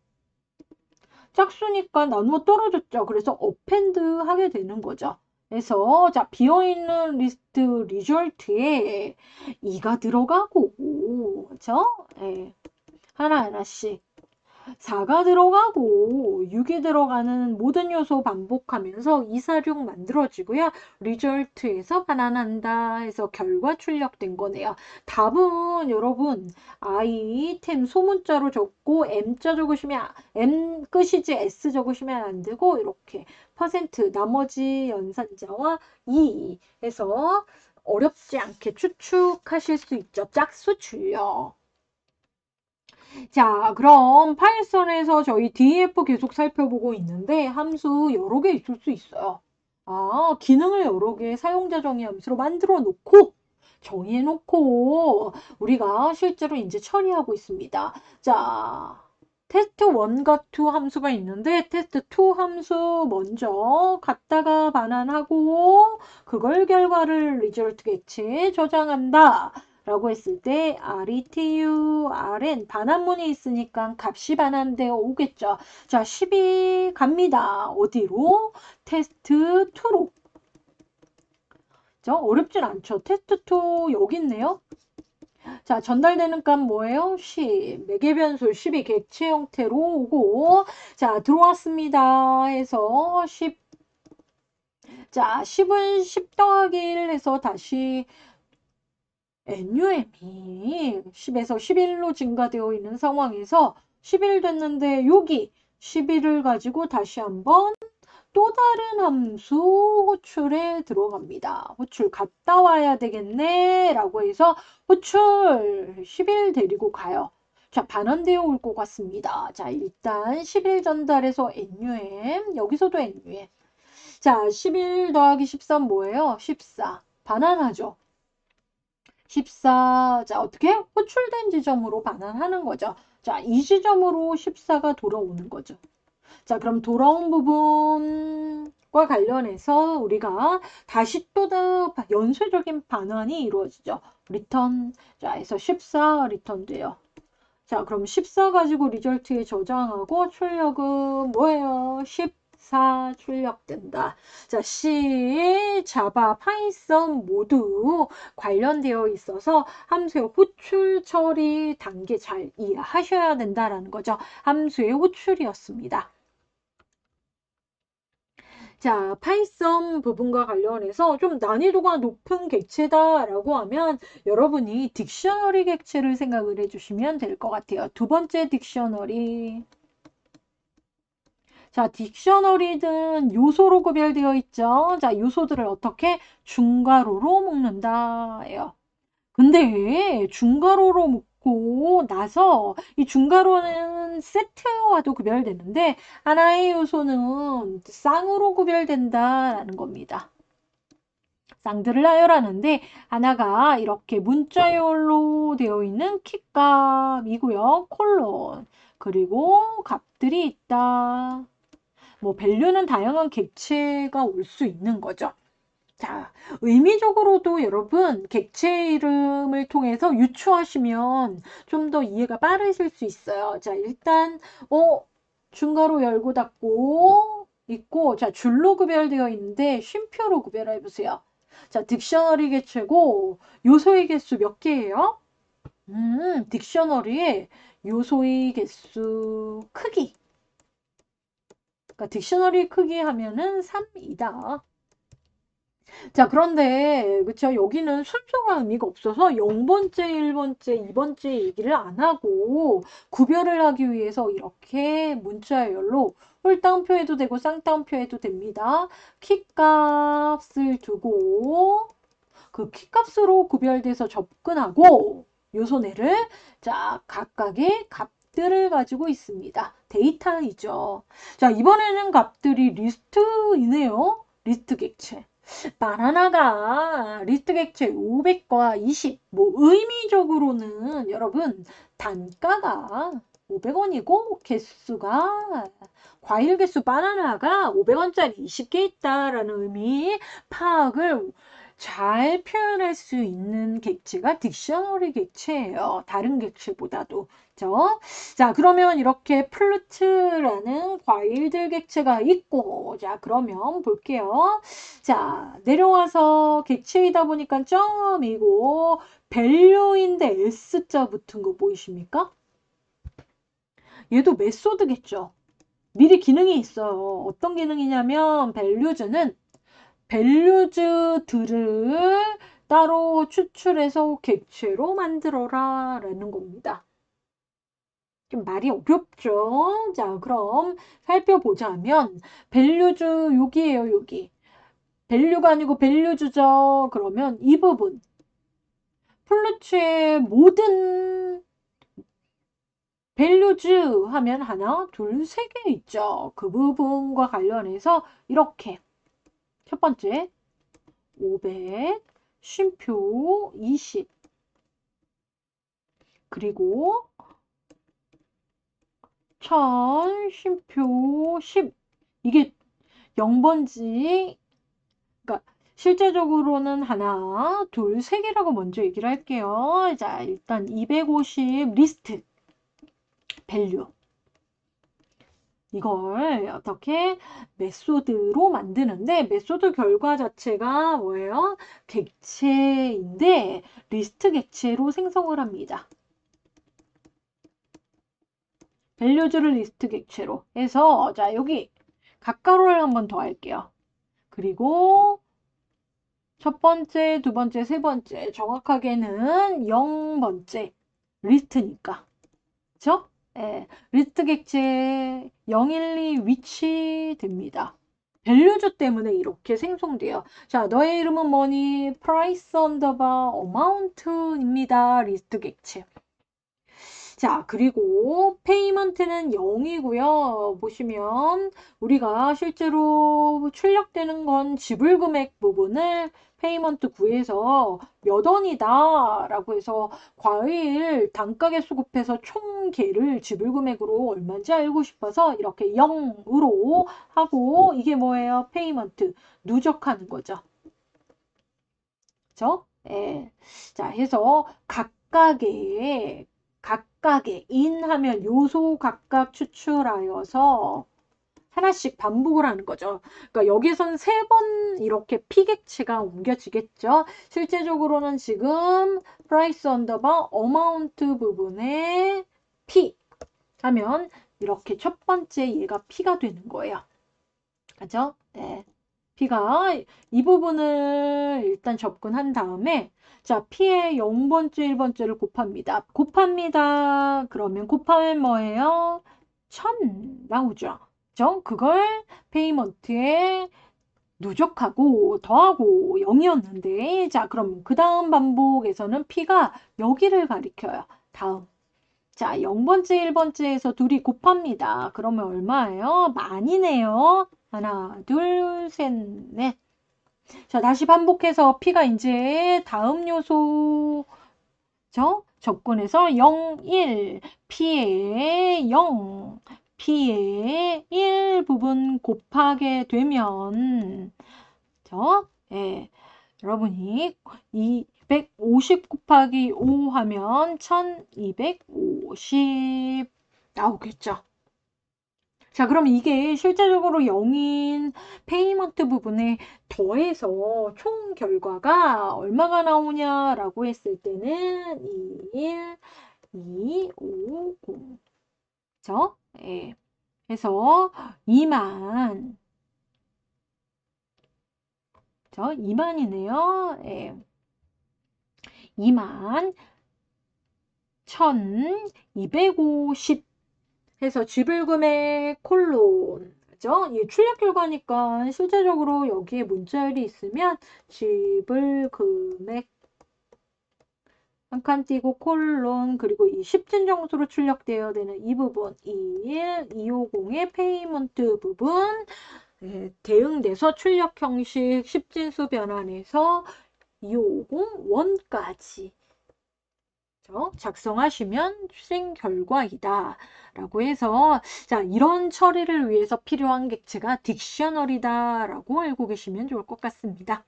짝수니까 나누어 떨어졌죠. 그래서 어펜드 하게 되는 거죠. 그래서 자, 비어있는 리스트 리절트에 2가 들어가고 그렇죠? 예. 하나하나씩 4가 들어가고 6이 들어가는 모든 요소 반복하면서 246 만들어지고요. 리절트에서 반환한다 해서 결과 출력된 거네요. 답은 여러분 아이템 소문자로 적고 M자 적으시면 M 끝이지 S 적으시면 안 되고 이렇게 퍼센트 나머지 연산자와 2 해서 어렵지 않게 추측하실 수 있죠. 짝수 출력. 자, 그럼 파이썬에서 저희 df 계속 살펴보고 있는데 함수 여러 개 있을 수 있어요. 아, 기능을 여러 개 사용자 정의 함수로 만들어 놓고 정의해 놓고 우리가 실제로 이제 처리하고 있습니다. 자, 테스트 1과 2 함수가 있는데 테스트 2 함수 먼저 갖다가 반환하고 그걸 결과를 리절트 객체에 저장한다. 라고 했을 때 RETU, RN 반환문이 있으니까 값이 반환되어 오겠죠. 자, 10이 갑니다. 어디로? 테스트 2로. 어렵진 않죠. 테스트 2 여기 있네요. 자, 전달되는 값 뭐예요? 10. 매개변수 10이 객체 형태로 오고 자, 들어왔습니다. 해서 10. 자, 10은 10 더하기 1 해서 다시 NUM이 10에서 11로 증가되어 있는 상황에서 11 됐는데 여기 11을 가지고 다시 한번 또 다른 함수 호출에 들어갑니다. 호출 갔다 와야 되겠네 라고 해서 호출 11 데리고 가요. 자, 반환되어 올 것 같습니다. 자, 일단 11 전달해서 NUM 여기서도 NUM 자, 11 더하기 13 뭐예요? 14 반환하죠. 14. 자, 어떻게? 호출된 지점으로 반환하는 거죠. 자, 이 지점으로 14가 돌아오는 거죠. 자, 그럼 돌아온 부분과 관련해서 우리가 다시 또 연쇄적인 반환이 이루어지죠. 리턴. 자, 해서 14 리턴 돼요. 자, 그럼 14 가지고 리절트에 저장하고 출력은 뭐예요? 14 출력된다. 자, C, 자바, 파이썬 모두 관련되어 있어서 함수의 호출 처리 단계 잘 이해하셔야 된다라는 거죠. 함수의 호출이었습니다. 자, 파이썬 부분과 관련해서 좀 난이도가 높은 객체다라고 하면 여러분이 딕셔너리 객체를 생각을 해주시면 될 것 같아요. 두 번째 딕셔너리. 자, 딕셔너리는 요소로 구별되어 있죠. 자, 요소들을 어떻게 중괄호로 묶는다예요. 근데 중괄호로 묶고 나서 이 중괄호는 세트와도 구별되는데 하나의 요소는 쌍으로 구별된다라는 겁니다. 쌍들을 나열하는데 하나가 이렇게 문자열로 되어 있는 키값이고요. 콜론 그리고 값들이 있다. 뭐 밸류는 다양한 객체가 올 수 있는 거죠. 자, 의미적으로도 여러분 객체 이름을 통해서 유추하시면 좀 더 이해가 빠르실 수 있어요. 자, 일단 중괄호 열고 닫고 있고 자, 줄로 구별되어 있는데 쉼표로 구별해 보세요. 자, 딕셔너리 객체고 요소의 개수 몇 개예요? 딕셔너리의 요소의 개수 크기 그러니까 딕셔너리 크기 하면은 3이다. 자, 그런데, 그쵸. 여기는 순서가 의미가 없어서 0번째, 1번째, 2번째 얘기를 안 하고 구별을 하기 위해서 이렇게 문자열로 홀따옴표 해도 되고 쌍따옴표 해도 됩니다. 키값을 두고 그 키값으로 구별돼서 접근하고 요소내를 자, 각각의 값들을 가지고 있습니다. 데이터이죠. 자, 이번에는 값들이 리스트이네요. 리스트 객체. 바나나가 리스트 객체 500과 20. 뭐 의미적으로는 여러분 단가가 500원이고 개수가 과일 개수 바나나가 500원짜리 20개 있다라는 의미 파악을 잘 표현할 수 있는 객체가 딕셔너리 객체예요. 다른 객체보다도. 그죠? 자, 그러면 이렇게 플루트라는 과일들 객체가 있고, 자, 그러면 볼게요. 자, 내려와서 객체이다 보니까 점이고, 밸류인데 S자 붙은 거 보이십니까? 얘도 메소드겠죠. 미리 기능이 있어요. 어떤 기능이냐면, 밸류즈들을 따로 추출해서 객체로 만들어라 라는 겁니다. 좀 말이 어렵죠? 자, 그럼 살펴보자면 밸류즈 여기에요, 여기. 밸류가 아니고 밸류즈죠. 그러면 이 부분. 플루츠의 모든 밸류즈 하면 하나, 둘, 세 개 있죠. 그 부분과 관련해서 이렇게 첫 번째 500, 쉼표 20, 그리고 1000, 쉼표 10. 이게 0번지, 그러니까 실제적으로는 하나, 둘, 세 개라고 먼저 얘기를 할게요. 자, 일단 250 리스트 밸류. 이걸 어떻게 메소드로 만드는데 메소드 결과 자체가 뭐예요? 객체인데 리스트 객체로 생성을 합니다. 밸류즈를 리스트 객체로 해서 자 여기 각가로를 한번 더 할게요. 그리고 첫 번째, 두 번째, 세 번째 정확하게는 0번째 리스트니까 그쵸? 예, 리스트 객체 012 위치됩니다. 밸류주 때문에 이렇게 생성돼요. 자, 너의 이름은 뭐니? price 언더바 amount입니다. 리스트 객체. 자, 그리고 페이먼트는 0이고요. 보시면 우리가 실제로 출력되는 건 지불 금액 부분을 페이먼트 구해서 몇 원이다 라고 해서 과일 단가 개수 곱해서 총 계를 지불 금액으로 얼마인지 알고 싶어서 이렇게 0으로 하고 이게 뭐예요? 페이먼트 누적하는 거죠. 그죠? 예. 자, 해서 각각의 인하면 요소 각각 추출하여서 하나씩 반복을 하는 거죠. 그러니까 여기선 세 번 이렇게 피객체가 옮겨지겠죠. 실제적으로는 지금 price 언더바 amount 부분에 p 하면 이렇게 첫 번째 얘가 p가 되는 거예요. 그죠? 네. P가 이 부분을 일단 접근한 다음에 자, P의 0번째, 1번째를 곱합니다. 곱합니다. 그러면 곱하면 뭐예요? 1000 나오죠. 그죠? 그걸 페이먼트에 누적하고 더하고 0이었는데 자, 그럼 그 다음 반복에서는 P가 여기를 가리켜요. 다음. 자, 0번째, 1번째에서 둘이 곱합니다. 그러면 얼마예요? 만이네요. 하나, 둘, 셋, 넷. 자, 다시 반복해서 P가 이제 다음 요소, 접근해서 0, 1, P의 0, P의 1 부분 곱하게 되면, 예, 여러분이 250 곱하기 5 하면 1250 나오겠죠. 자, 그럼 이게 실제적으로 0인 페이먼트 부분에 더해서 총 결과가 얼마가 나오냐라고 했을 때는 21, 2, 5, 0. 그죠? 예. 해서 2만, 저 2만이네요. 예. 2만 1250 해서 지불금액 콜론. 그죠? 이 출력 결과니까 실제적으로 여기에 문자열이 있으면 지불금액 한 칸 띄고 콜론 그리고 이 10진 정수로 출력되어야 되는 이 부분 21, 250의 페이먼트 부분 대응돼서 출력 형식 10진수 변환해서 2550 원까지 작성하시면 수행 결과이다 라고 해서 자 이런 처리를 위해서 필요한 객체가 딕셔너리다 라고 알고 계시면 좋을 것 같습니다.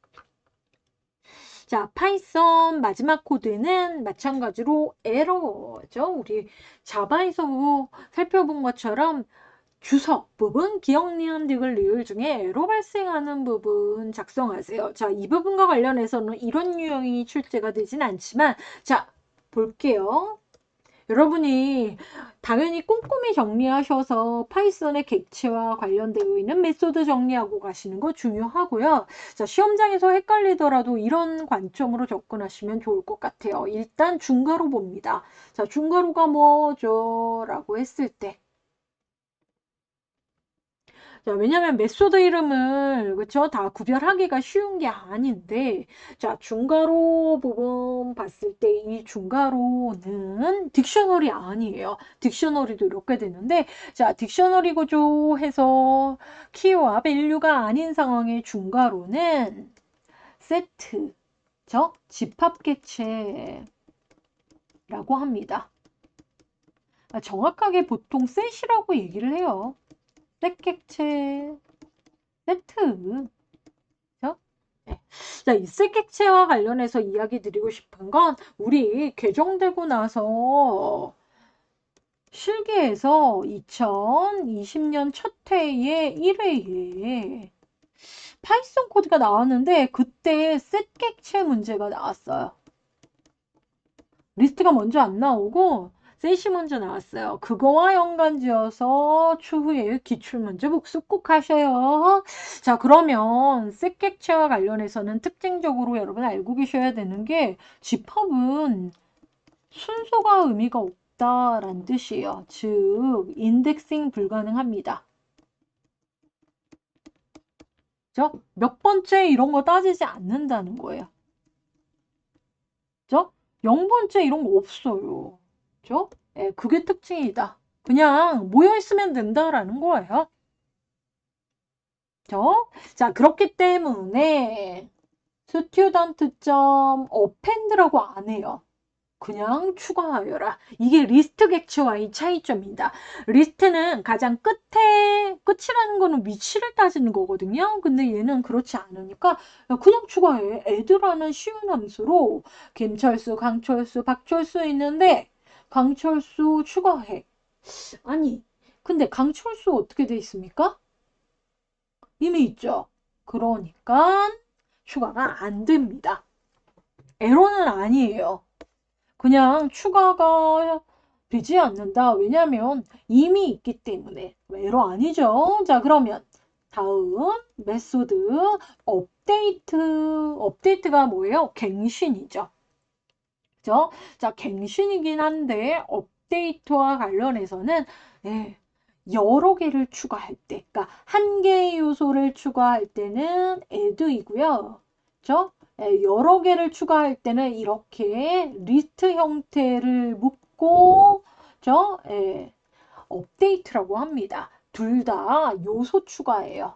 자, 파이썬 마지막 코드는 마찬가지로 에러죠. 우리 자바에서 살펴본 것처럼 주석 부분, 기억, 니은, 디귿, 리을 중에 에러 발생하는 부분 작성하세요. 자, 이 부분과 관련해서는 이런 유형이 출제가 되진 않지만 자, 볼게요. 여러분이 당연히 꼼꼼히 정리하셔서 파이썬의 객체와 관련되어 있는 메소드 정리하고 가시는 거 중요하고요. 자, 시험장에서 헷갈리더라도 이런 관점으로 접근하시면 좋을 것 같아요. 일단 중괄호 봅니다. 자, 중괄호가 뭐죠? 라고 했을 때 자, 왜냐면 메소드 이름을 그쵸? 다 구별하기가 쉬운 게 아닌데 자, 중괄호 부분 봤을 때 이 중괄호는 딕셔너리 아니에요. 딕셔너리도 이렇게 되는데 자, 딕셔너리 구조해서 키와 밸류가 아닌 상황의 중괄호는 세트, 집합객체라고 합니다. 정확하게 보통 셋이라고 얘기를 해요. 셋객체 세트. 네. 자, 이 셋객체와 관련해서 이야기 드리고 싶은 건 우리 개정되고 나서 실기에서 2020년 첫 해의 1회에 파이썬 코드가 나왔는데 그때 셋객체 문제가 나왔어요. 리스트가 먼저 안 나오고 셋이 먼저 나왔어요. 그거와 연관지어서 추후에 기출문제 복습 꼭 하셔요. 자, 그러면 셋객체와 관련해서는 특징적으로 여러분 알고 계셔야 되는 게 집합은 순서가 의미가 없다라는 뜻이에요. 즉 인덱싱 불가능합니다. 몇 번째 이런 거 따지지 않는다는 거예요. 그죠? 0번째 이런 거 없어요. 그죠? 예, 그게 특징이다. 그냥 모여있으면 된다라는 거예요. 그죠? 자, 그렇기 때문에 student.append라고 안 해요. 그냥 추가하여라. 이게 리스트 객체와의 차이점입니다. 리스트는 가장 끝이라는 거는 위치를 따지는 거거든요. 근데 얘는 그렇지 않으니까 그냥 추가해. add라는 쉬운 함수로 김철수, 강철수, 박철수 있는데 강철수 추가해. 아니, 근데 강철수 어떻게 돼 있습니까? 이미 있죠. 그러니까 추가가 안 됩니다. 에러는 아니에요. 그냥 추가가 되지 않는다. 왜냐하면 이미 있기 때문에 에러 아니죠. 자, 그러면 다음 메소드 업데이트가 뭐예요? 갱신이죠. 그죠? 자, 갱신이긴 한데 업데이트와 관련해서는 여러 개를 추가할 때, 그러니까 한 개의 요소를 추가할 때는 add이고요. 그죠? 여러 개를 추가할 때는 이렇게 리스트 형태를 묶고, 그죠? 업데이트라고 합니다. 둘 다 요소 추가예요.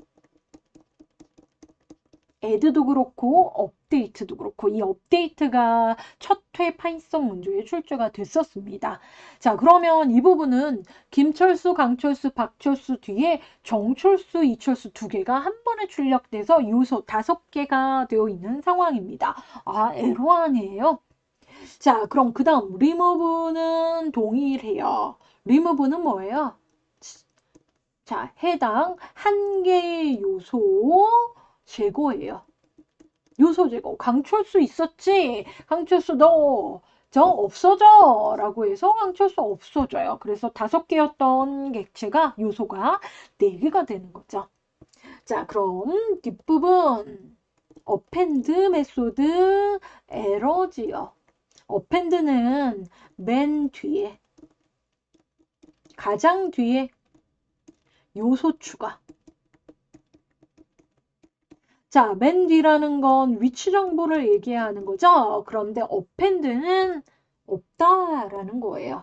add도 그렇고 업데이트도 그렇고 이 업데이트가 첫 회 파이썬 문제에 출제가 됐었습니다. 자, 그러면 이 부분은 김철수, 강철수, 박철수 뒤에 정철수, 이철수 두 개가 한 번에 출력돼서 요소 5개가 되어 있는 상황입니다. 아, 에러 아니에요? 자, 그럼 그 다음 리무브는 동일해요. 리무브는 뭐예요? 자, 해당 한 개의 요소 제거예요. 요소 제거. 강철수 있었지? 강철수 너. 그죠? 없어져 라고 해서 항체수 없어져요. 그래서 5개였던 객체가 요소가 4개가 되는 거죠. 자, 그럼 뒷부분 어펜드 메소드 에러지요. 어펜드는 맨 뒤에, 가장 뒤에 요소 추가. 자, 맨 뒤라는 건 위치 정보를 얘기하는 거죠. 그런데 어펜드는 없다라는 거예요.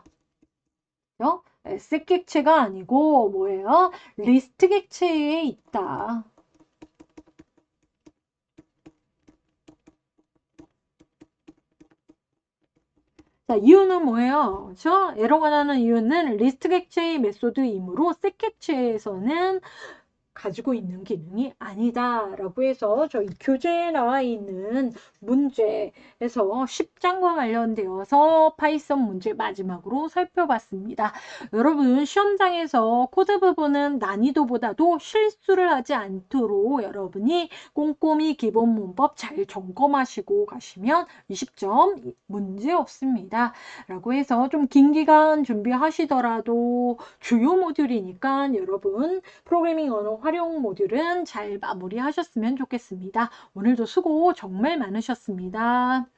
색 객체가 아니고 뭐예요? 리스트 객체에 있다. 자, 이유는 뭐예요? 그렇죠? 에러가 나는 이유는 리스트 객체의 메소드이므로 색 객체에서는 가지고 있는 기능이 아니다라고 해서 저희 교재에 나와 있는 문제에서 10장과 관련되어서 파이썬 문제 마지막으로 살펴봤습니다. 여러분 시험장에서 코드 부분은 난이도보다도 실수를 하지 않도록 여러분이 꼼꼼히 기본 문법 잘 점검하시고 가시면 20점 문제 없습니다. 라고 해서 좀 긴 기간 준비하시더라도 주요 모듈이니까 여러분 프로그래밍 언어 활용 모듈은 잘 마무리하셨으면 좋겠습니다. 오늘도 수고 정말 많으셨습니다.